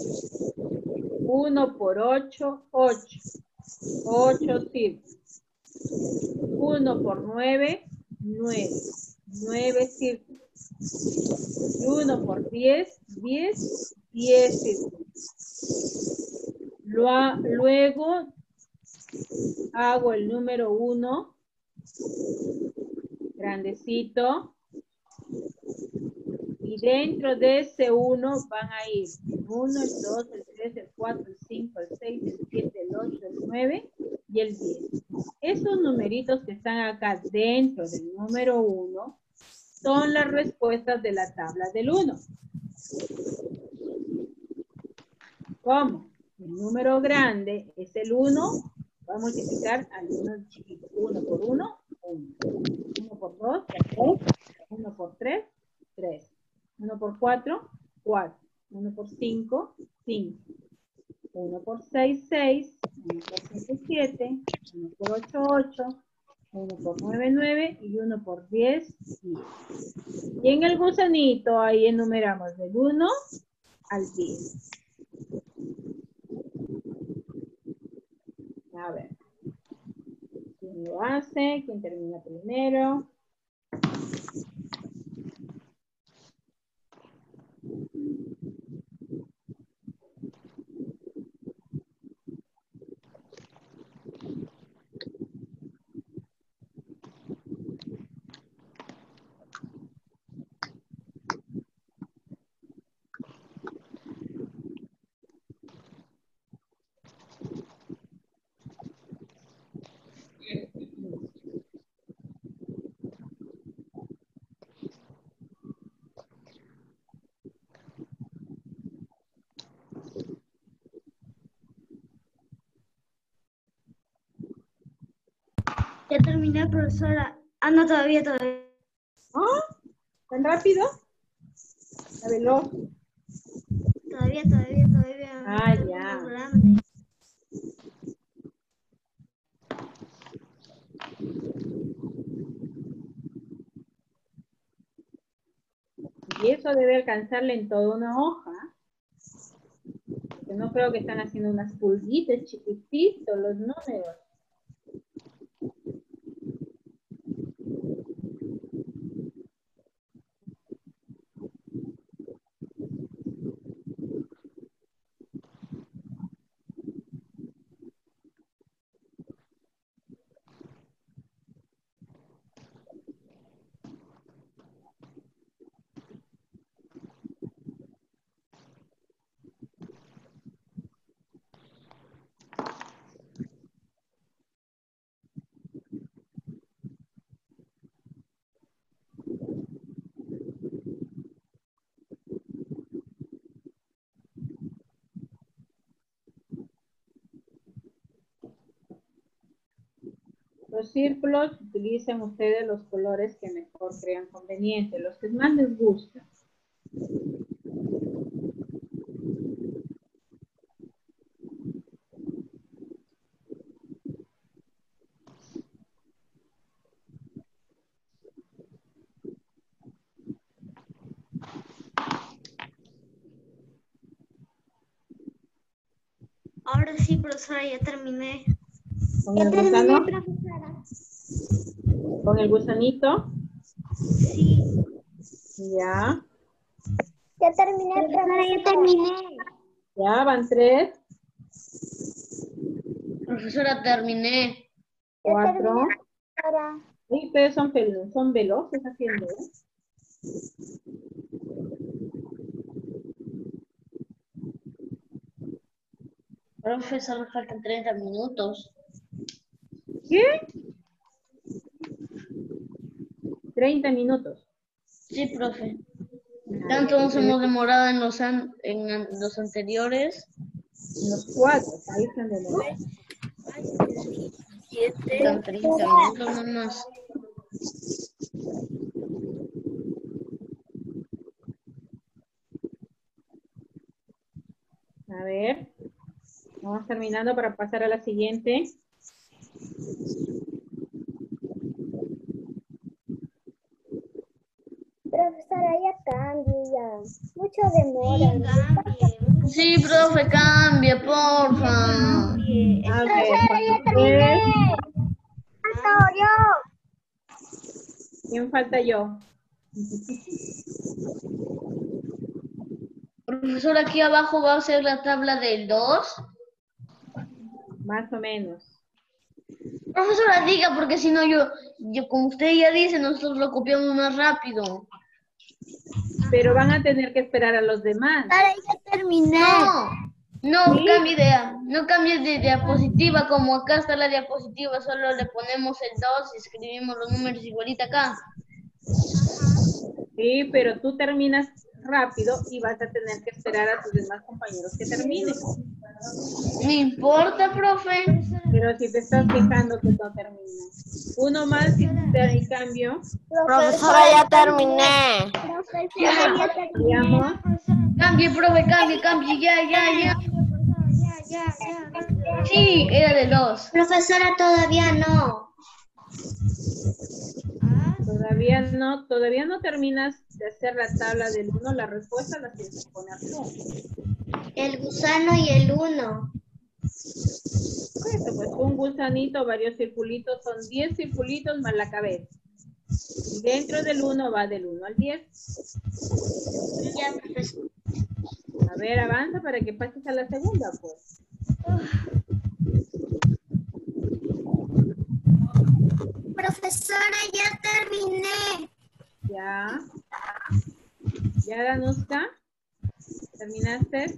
1 por 8, 8, 8 círculos. 1 por 9, 9, 9 círculos. Y 1 por 10, 10, 10 círculos. Luego hago el número 1, grandecito. Y dentro de ese 1 van a ir el 1, el 2, el 3, el 4, el 5, el 6, el 7, el 8, el 9 y el 10. Esos numeritos que están acá dentro del número 1 son las respuestas de la tabla del 1. ¿Cómo? El número grande es el 1. Voy a multiplicar al 1 chiquito. 1 por 1, 1. 1 por 2, 2. 1 por 3, 3. 1 por 4, 4. 1 por 5, 5. 1 por 6, 6. 1 por 7, 7. 1 por 8, 8. 1 por 9, 9. Y 1 por 10, 10. Y en el gusanito ahí enumeramos del 1 al 10. A ver. ¿Quién lo hace? ¿Quién termina primero? Ya terminé, profesora. Ah, no, todavía. ¿Ah? ¿Tan rápido? A veloz. Todavía. Ah, ya. Más grande. Y eso debe alcanzarle en toda una hoja. Porque no creo que están haciendo unas pulguitas chiquititos los números. Los círculos, utilicen ustedes los colores que mejor crean conveniente, los que más les gustan. Ahora sí, profesora, ya terminé. ¿Con el gusano? ¿Con el gusanito? Sí. Ya. Ya terminé, profesora, ya terminé. Ya, van 3, Profesora, terminé. 4. Ahora, Y ustedes son veloces haciendo, ¿eh? Profesor, me faltan 30 minutos. ¿Qué? 30 minutos. Sí, profe. Tanto nos hemos demorado en los anteriores. Los 4, ahí están de nuevo. Están 30 minutos nomás. A ver, vamos terminando para pasar a la siguiente. Profesora, ya cambie ya. Mucho demora. Sí, profe, cambie, porfa. A ver, ya terminé. Falto yo. ¿quién falta yo? Profesor, aquí abajo va a ser la tabla del 2. Más o menos. Profesora, diga, porque si no yo, como usted ya dice, nosotros lo copiamos más rápido. Pero van a tener que esperar a los demás. Ya terminé. No, ¿Sí? cambie idea. No cambies de diapositiva, como acá está la diapositiva, solo le ponemos el 2 y escribimos los números igualita acá. Sí, pero tú terminas rápido y vas a tener que esperar a tus demás compañeros que terminen. No importa, profe. Pero si te estás quejando que no terminas. Uno más y te cambio. Profesora, ya terminé. Profesora, ya terminé. Digamos, Cambie, profe, cambie, ya. Sí, era de 2. Profesora, todavía no. todavía no terminas de hacer la tabla del 1, la respuesta la tienes que poner tú. El gusano y el 1. Eso, pues un gusanito, varios circulitos, son 10 circulitos más la cabeza. Y dentro del 1 va del 1 al 10. Ya, profesor. A ver, avanza para que pases a la segunda, pues. Profesora, ya terminé. Ya. ¿Ya, Danuska? ¿Terminaste?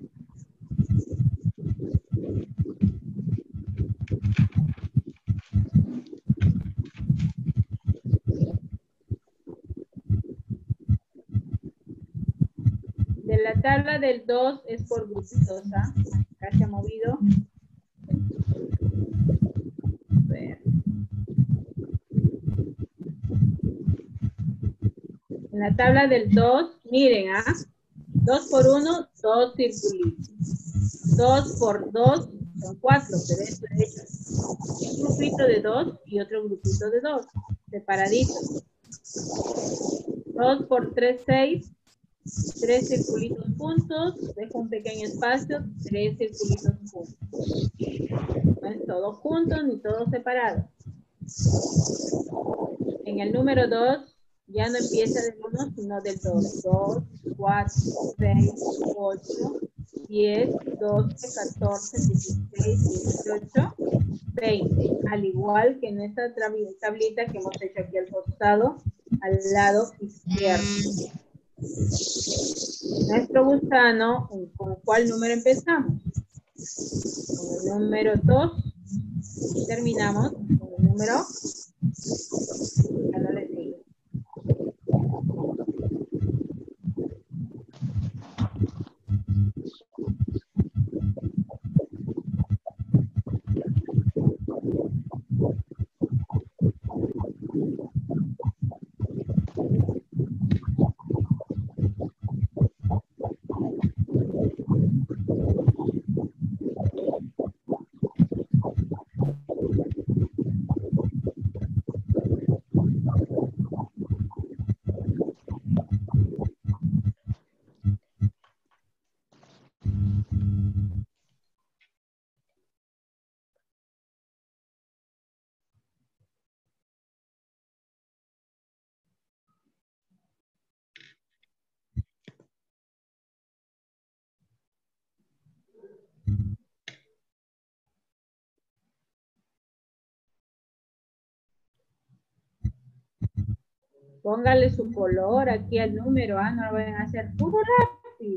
De la tabla del 2 es por grupitos, ¿ah? Acá se ha movido. A ver. En la tabla del 2, miren, ¿ah? 2 por 1, 2 circulitos. 2 por 2 son 4, pero esto es un grupito de 2 y otro grupito de 2, separaditos. 2 por 3, 6. 3 circulitos juntos, dejo un pequeño espacio, 3 circulitos juntos. No es todo junto ni todo separado. En el número 2 ya no empieza del 1 sino del 2. 2, 4, 6, 8, 10, 12, 14, 16, 18, 20. Al igual que en esta tablita que hemos hecho aquí al costado, al lado izquierdo. Nuestro gusano, ¿con cuál número empezamos? Con el número 2 y terminamos con el número. Ya no les digo. Póngale su color aquí al número, no lo vayan a hacer puro lápiz.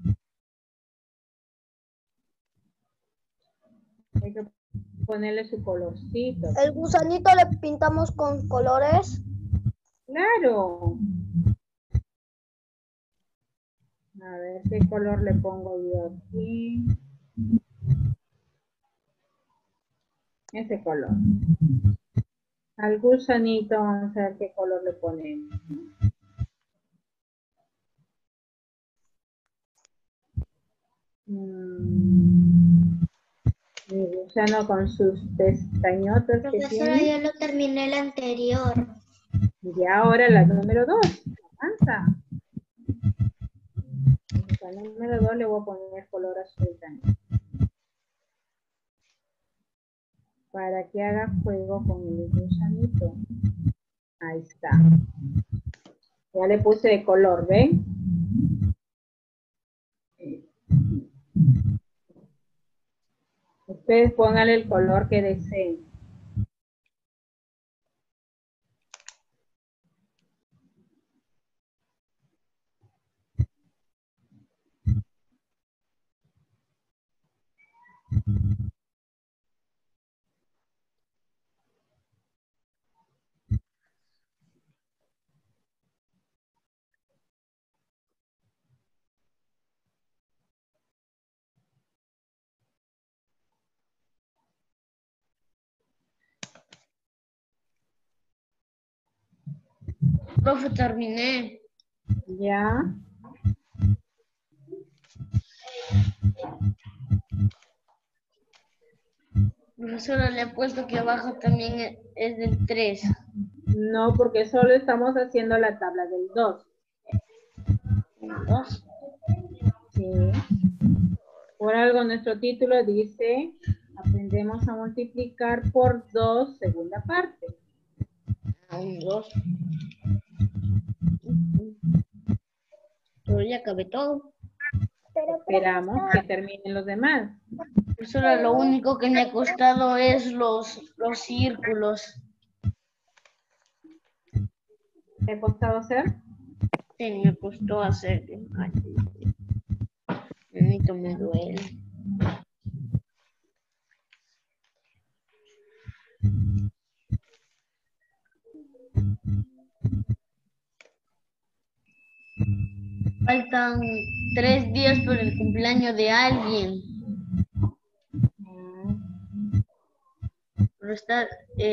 Hay que ponerle su colorcito. El gusanito le pintamos con colores. Claro. A ver, ¿qué color le pongo yo aquí? Ese color. Al gusanito, vamos a ver qué color le ponemos. Mi gusano con sus pestañotas que Profesora, tiene. yo lo terminé el anterior. Y ahora la número 2. Avanza. La número 2 le voy a poner color azul también. Para que haga juego con el gusanito. Ahí está. Ya le puse de color, ¿ven? Ustedes pónganle el color que deseen. Profe, terminé. Ya. Profesora, le he puesto que abajo también es del 3. No, porque solo estamos haciendo la tabla del 2. 2. Sí. Por algo nuestro título dice, aprendemos a multiplicar por 2, segunda parte. Un 2. Pero ya acabé todo. Esperamos que terminen los demás. Profesora, lo único que me ha costado es los círculos. ¿Te ha costado hacer? Sí, me costó hacer. Ay, manito, me duele. Faltan 3 días por el cumpleaños de alguien. Pero está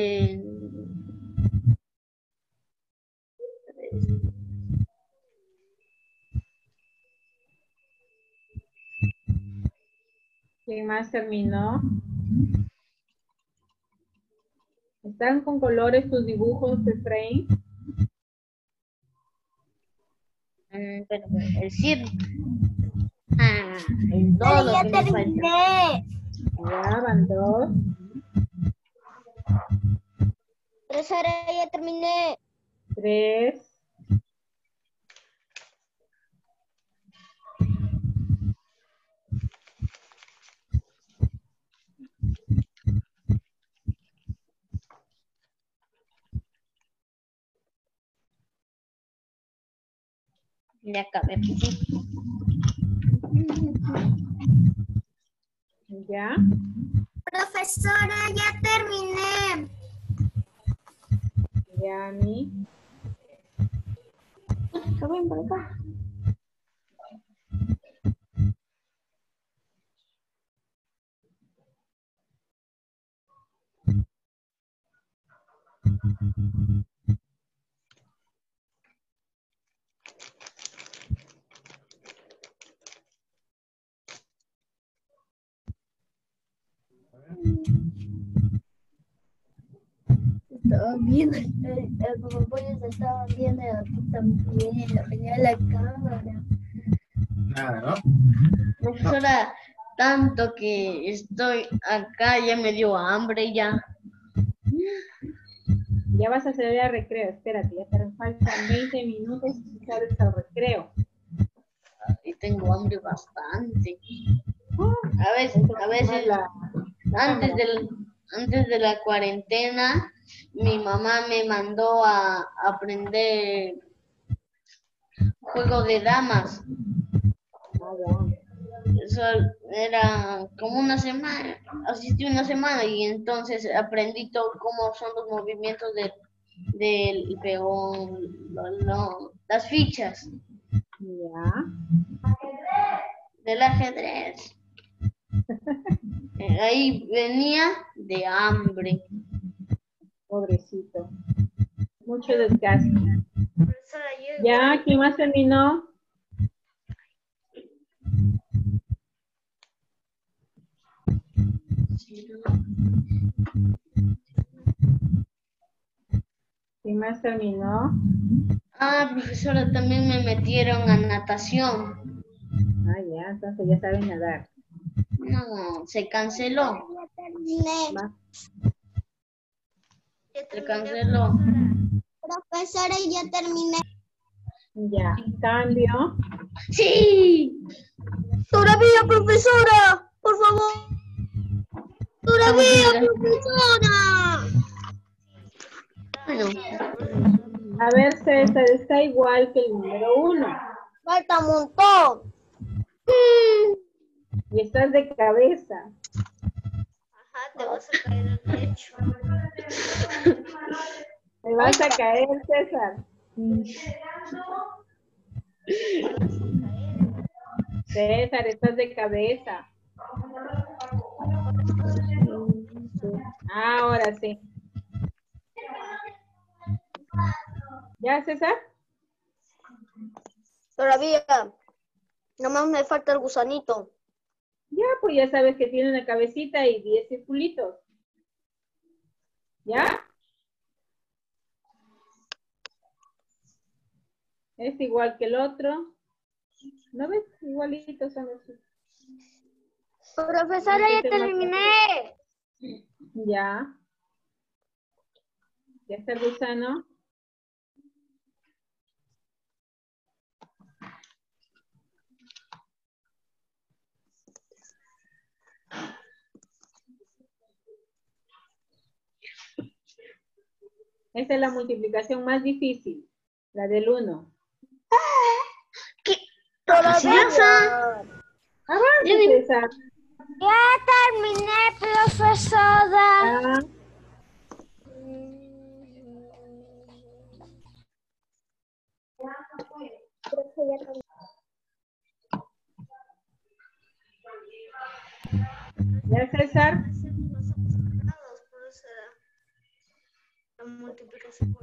¿Quién más terminó? ¿Están con colores tus dibujos, Efraín? pero el círculo. El 2 Pero lo ya que me falta. terminé. Ya, van 2. Profesora, ya terminé. 3. Ya acabé. ¿Ya? Profesora, ya terminé. Ya, mi. Ven por acá. Estaba viendo, el pollo se estaba viendo aquí también, venía la cámara. Nada, ¿no? Profesora, tanto que estoy acá, ya me dio hambre ya. Ya vas a hacer el recreo. Espérate, ya te faltan 20 minutos y sales al recreo. Y tengo hambre bastante. A veces antes de la cuarentena, mi mamá me mandó a aprender juego de damas. Eso era como una semana, asistí una semana y entonces aprendí todo cómo son los movimientos y pegó las fichas Ya. del ajedrez. Ahí venía de hambre. Pobrecito. Mucho desgaste. Ya, ¿quién más terminó? ¿Quién más terminó? Ah, profesora, también me metieron a natación. Ah, ya, entonces ya saben nadar. No, se canceló. Va. Se canceló. Profesora, ya terminé. Ya, cambio. ¡Sí! Todavía, profesora, por favor. Todavía, profesora. Bueno, A ver, César, está igual que el número 1. Falta un montón. Y estás de cabeza. Ajá, te vas a caer al techo. Te vas a caer, César. César, estás de cabeza. Ahora sí. ¿Ya, César? Todavía. Nomás me falta el gusanito. Ya, pues ya sabes que tiene una cabecita y 10 circulitos. ¿Ya? Es igual que el otro. ¿No ves? Igualitos son los. Profesora, ya terminé. Ya. Ya está el gusano. Esta es la multiplicación más difícil, la del 1. Todavía. Avance, César. Ya terminé, profesora. Ah, ¿ya, César? La multiplicación.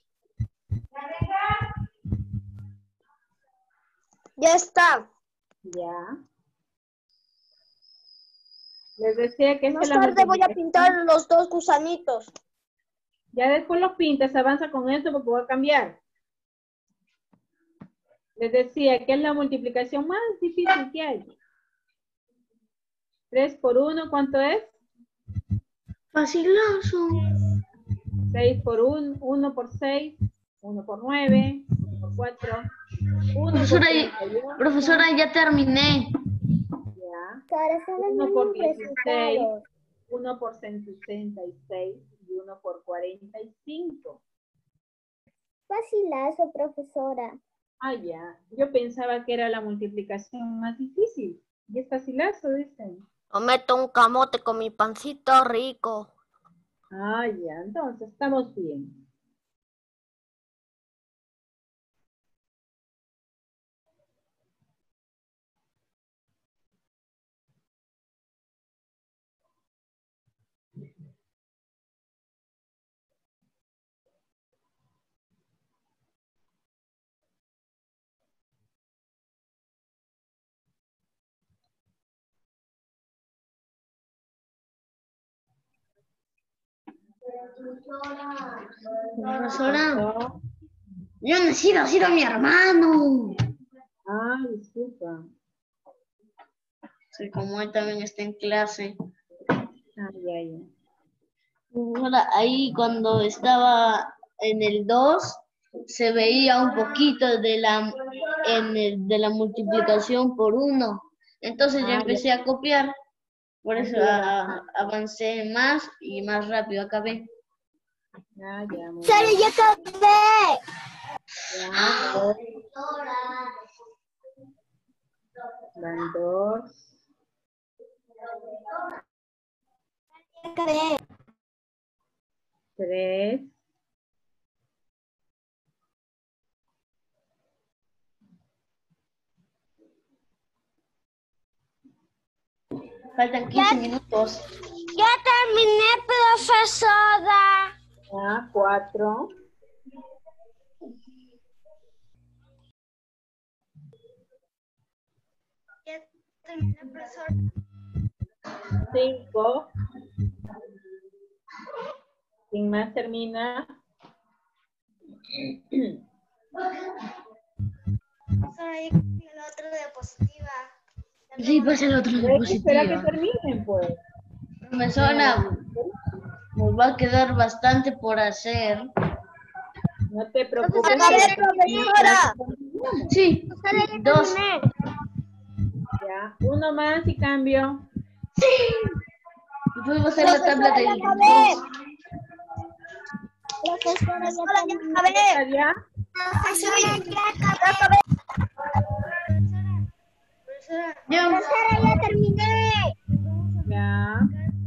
Ya está. Ya. Les decía que esta Más es la tarde voy a multiplicación. pintar los dos gusanitos. Ya después los pintas, avanza con esto porque voy a cambiar. Les decía que es la multiplicación más difícil que hay. 3 por 1, ¿cuánto es? facilazo. 6 por 1, 1 por 6, 1 por 9, 1 por 4, 1 Profesora, por 38. profesora, ya terminé. Ya. 1 por 16, 1 por 66 y 1 por 45. Facilazo, profesora. Ah, ya. Yo pensaba que era la multiplicación más difícil. Y es facilazo, dicen. Yo meto un camote con mi pancito rico. Ah, ya. Entonces, estamos bien. Profesora, ¿Pasó? yo necesito decir a mi hermano. Ah, disculpa. Sí, como él también está en clase. Ah, ya, ya. Profesora, ahí cuando estaba en el 2 se veía un poquito de de la multiplicación por 1. Entonces ya Ah, empecé a copiar. Por Ahí eso sí avanzó. avancé más y más rápido acabé. Ah, ya, muy Sara, bien. ya acabé. Ya, dos. Van 2. Ya acabé. 3. Faltan 15 minutos. Ya terminé, profesora. Ya, 4. 5. ¿Quién más termina? La otra diapositiva. Sí, pasa el otro Hay que esperar que diapositiva. terminen, pues. Profesora, nos va a quedar bastante por hacer. No te preocupes. Profesora. Sí, 2. Ya, uno más y cambio. Y podemos hacer la tabla del 2. Profesora, ¿Ya? Ya. ya terminé. Ya.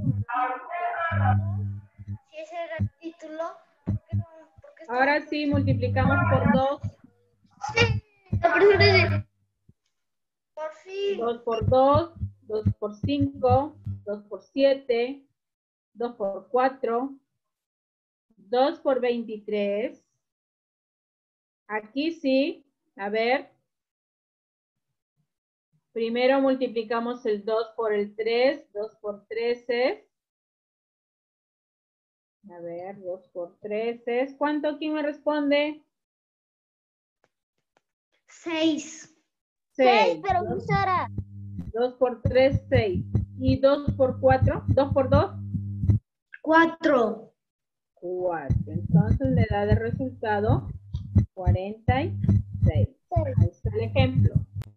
Si ese era el título, ¿por qué Ahora sí, multiplicamos por 2. La profesora dice, por fin? 2 por 2, 2 por 5, 2 por 7, 2 por 4, 2 por 23. Aquí sí, a ver. Primero multiplicamos el 2 por el 3, 2 por 13. A ver, 2 por 13. ¿Cuánto? ¿Quién me responde? 6. 6. Profesora. 2 por 3, 6. ¿Y 2 por 4? ¿2 por 2? 4. 4. Entonces le da de resultado 46. Ahí está el ejemplo.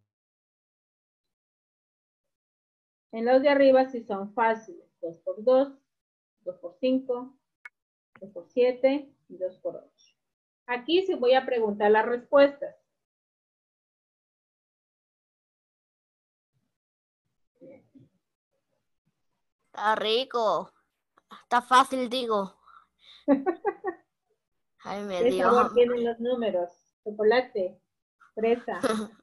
En los de arriba sí son fáciles. 2 por 2, 2 por 5, 2 por 7 y 2 por 8. Aquí sí voy a preguntar las respuestas. Está rico. Está fácil, digo. Ay, me ¿Qué dio sabor hambre. tienen los números? Chocolate, fresa.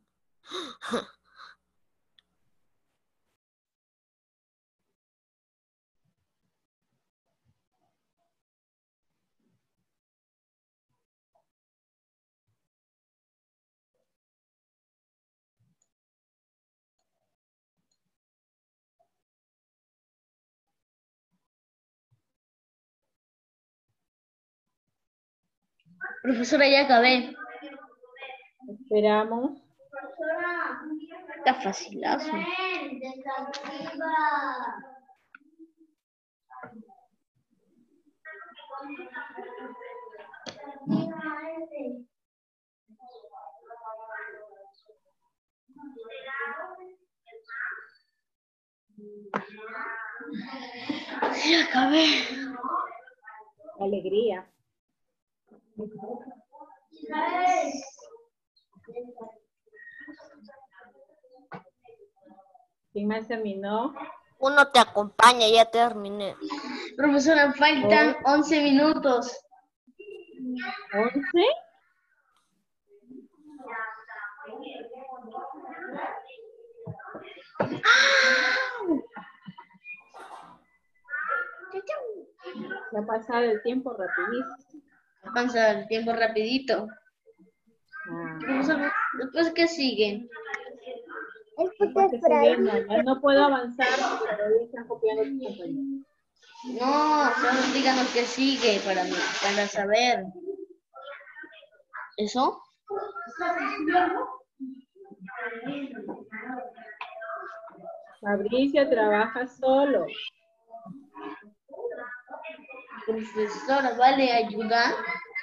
profesora, ya acabé. Esperamos. Está facilazo. Ya acabé. Alegría. ¿Quién más terminó? Uno te acompaña, ya terminé. Profesora, faltan 11 minutos. 11. Se ha pasado el tiempo rapidísimo. Avanza el tiempo rapidito. Ah, Profesora, ¿después qué sigue? porque estoy viendo, ya no puedo avanzar porque todavía están copiando tus compañeros. No, solo díganos qué sigue para saber. ¿Eso? Fabricio trabaja solo. Profesora, ¿vale ayuda?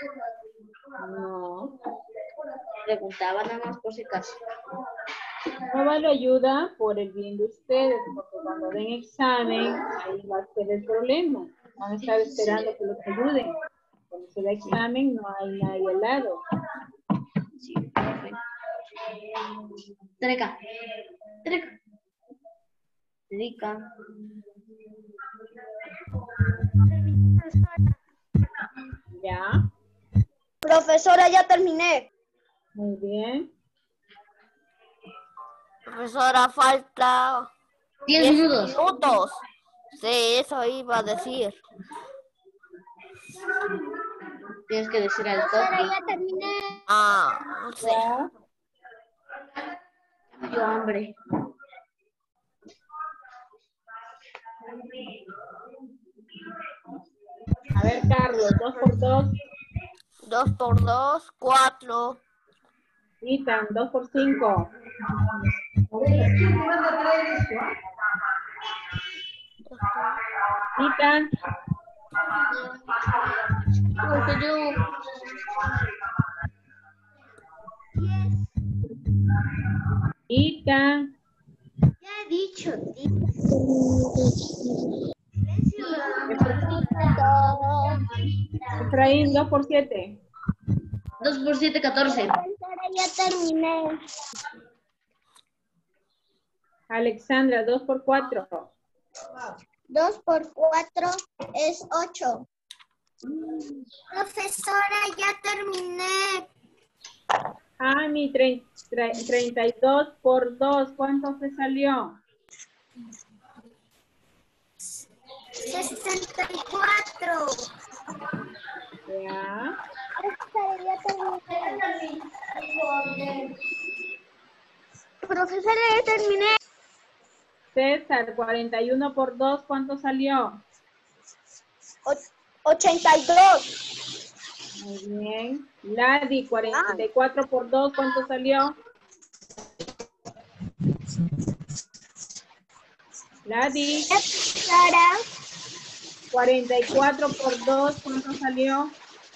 No. Preguntaba nada más por si acaso. No vale ayuda por el bien de ustedes, porque cuando den examen, ahí va a ser el problema. Van a estar esperando que los ayuden. Cuando se da examen, no hay nadie al lado. Sí, profe. Ven acá. Ven acá. Ven acá. ¿Ya? Profesora, ya terminé. Muy bien. Profesora, falta 10 10 minutos. minutos. Sí, eso iba a decir. Tienes que decir al Profesora, toque. ya terminé. Ah, no sé. ¿Ya? Me dio hambre. A ver, Carlos, 2 por 2. 2 por 2, 4. Ethan, 2 por 5. ¿Quién me manda a traer esto? Ethan, Porque yo... Ethan. Ya he dicho, Efraín, 2 por 7. 2 por 7, 14. Profesora, ya terminé. Alexandra, 2 por 4. 2 por 4 es 8. Profesora, ya terminé. Ami, 32 por 2. ¿Cuánto te salió? 64. Ya. Profesora, ya terminé. Profesora, ya terminé. César, 41 por 2. ¿Cuánto salió? 82. Muy bien. Ladi, 44 por 2. ¿Cuánto salió? Ladi, Profesora, 44 por 2. ¿Cuánto salió?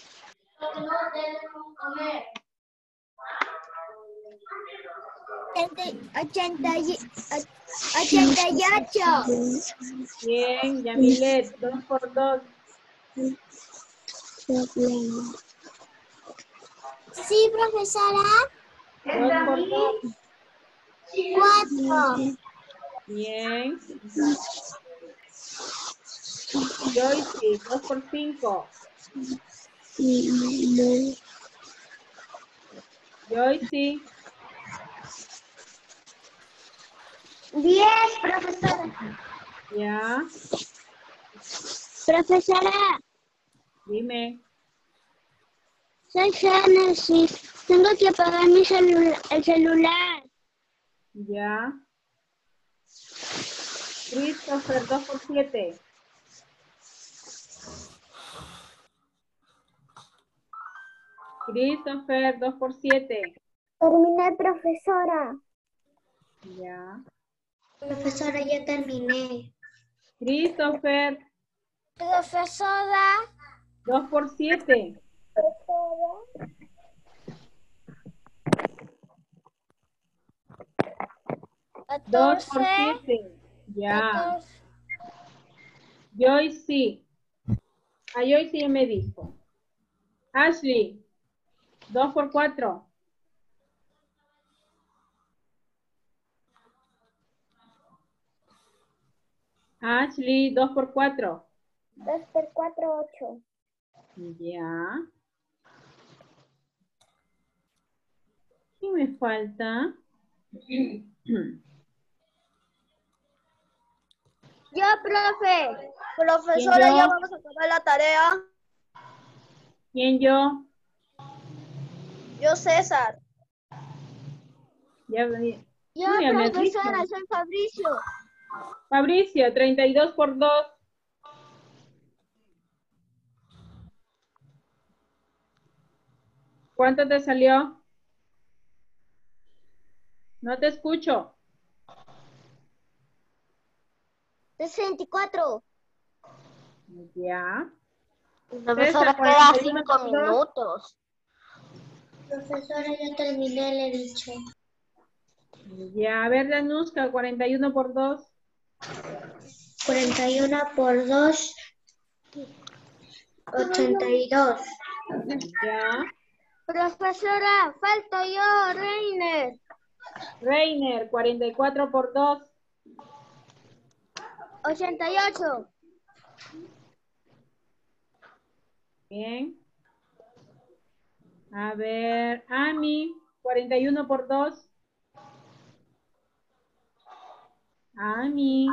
88. Bien. Yamilet, 2 por 2. Sí, profesora. 2 por 2. 4. Bien. Joyce, 2 por 5. Joyce, 10, profesora. ya. Profesora, Dime. soy Génesis. Tengo que apagar el celular. Ya. Christopher, 2 por 7. Christopher, 2 por 7. Terminé, profesora. Ya. Profesora, ya terminé. Christopher, Profesora. 2 por 7. 2 por 7. Ya. Joyce. A Joyce ya me dijo. Ashley, 2 por 4. Ashley, 2 por 4. 2 por 4, 8. Ya. ¿Qué me falta? Ya, profe. ¿Quién Profesora, yo? ya vamos a acabar la tarea. ¿Quién yo? Yo, César. Ya, Yo, tú ya me has dicho. profesora, soy Fabricio. Fabricio, 32 por 2. ¿Cuánto te salió? No te escucho. 64. Ya. Profesora, César, queda 41 5 por 2. minutos. Profesora, ya terminé, le he dicho. Ya, a ver, Danuska, 41 por 2. 41 por 2, 82. Ya. Profesora, falto yo, Reiner. Reiner, 44 por 2. 88. Bien. A ver, Ami, 41 por 2. Ami.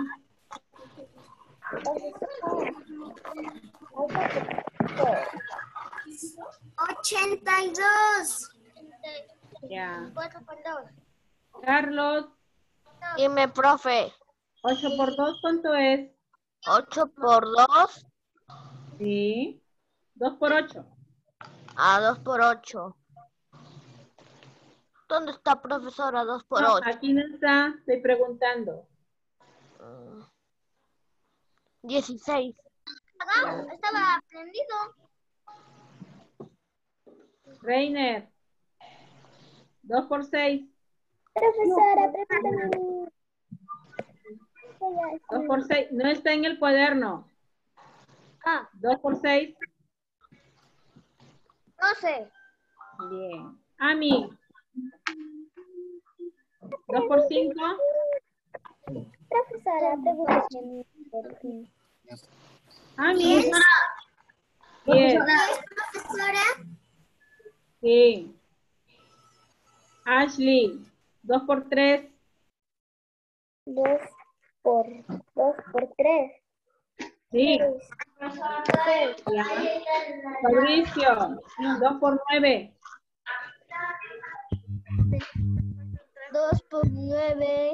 82. Ya. 4 por 2. Carlos, Dime, profe. 8 por 2, ¿cuánto es? 8 por 2 Sí. 2 por 8. a 2 por 8. ¿Dónde está, profesora? 2 por No, 8. aquí no está, estoy preguntando. 16. Estaba prendido. Reiner, 2 por 6. Profesora, pregúntame. 2 por 6, no está en el cuaderno. 2 por 6. 12. Bien. Ami, 2 por 5. Profesora, pregúntame. Ami. 10. Profesora. Sí. Ashley, 2 por 3. 2 por 3. Sí. Ya. Fabricio, 2 por 9. 2 por 9.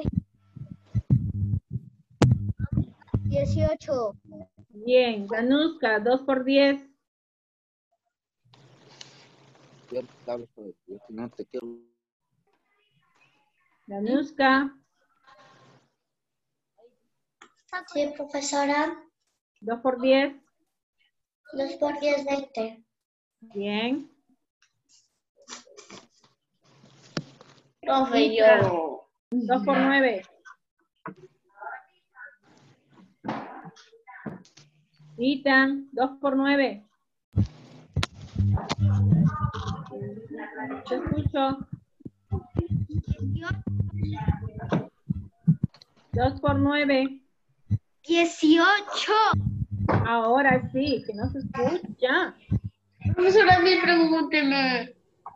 18. Bien. Danuska, 2 por 10. Danuska, Sí, profesora. 2 por 10. 2 por 10, 20. Bien. Profe, yo. 2 por 9. Itan, 2 por 9. Te escucho. 2 por 9. 18. Ahora sí, que no se escucha. Profesora, a mí pregúnteme.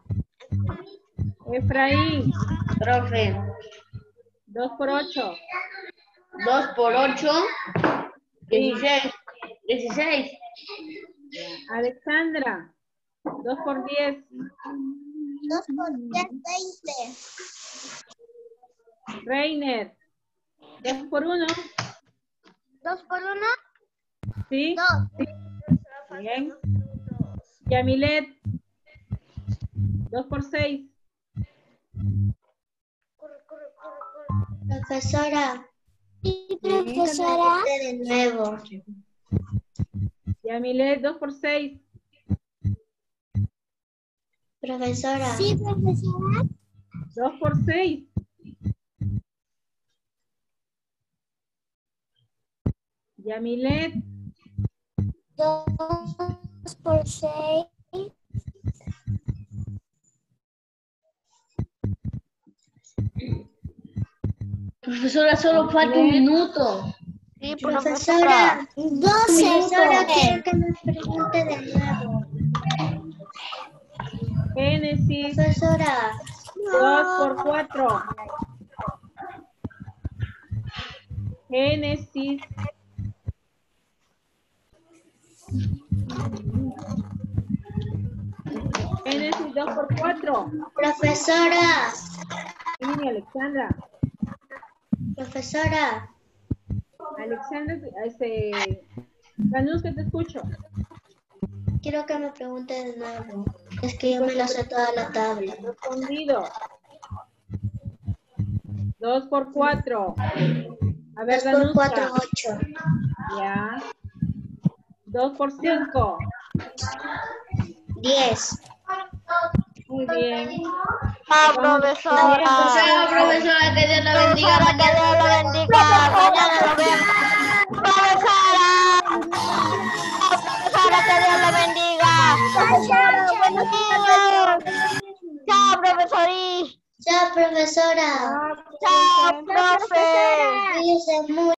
Efraín, Profe, 2 por 8. 2 por 8, Sí. 16. 16. Alexandra, 2 por 10. 2 por 10, 20. Reiner, 2 por 1. 2 por 1. Sí. 2. Bien. Yamilet, 2 por 6. Profesora. Sí, profesora. De nuevo. Yamilet, 2 por 6. Profesora. Sí, profesora. 2 por 6. Yamilet, 2 por 6. Profesora, solo falta un minuto. Sí, Profesora. profesora. 12. Profesora, quiero que me pregunte de nuevo. Génesis, Profesora. 2 por 4. Génesis. Génesis 2 por 4. Profesora. Sí, Alexandra. Profesora. Alexandra, Danuska, te escucho. Quiero que me pregunte de nuevo. Es que yo me la sé toda la tabla. Respondido. 2 por 4. A ver, 2 por 4, Danuska. 8. Ya. 2 por 5. 10. Muy bien. Chao, profesora. Chao, profesora, que Dios la bendiga. Profesora, que Dios la bendiga. Mañana nos vemos. Profesora. Profesora, que Dios la bendiga. Chao, profesora. Chao, profesora. Chao, profe. Cuídense mucho.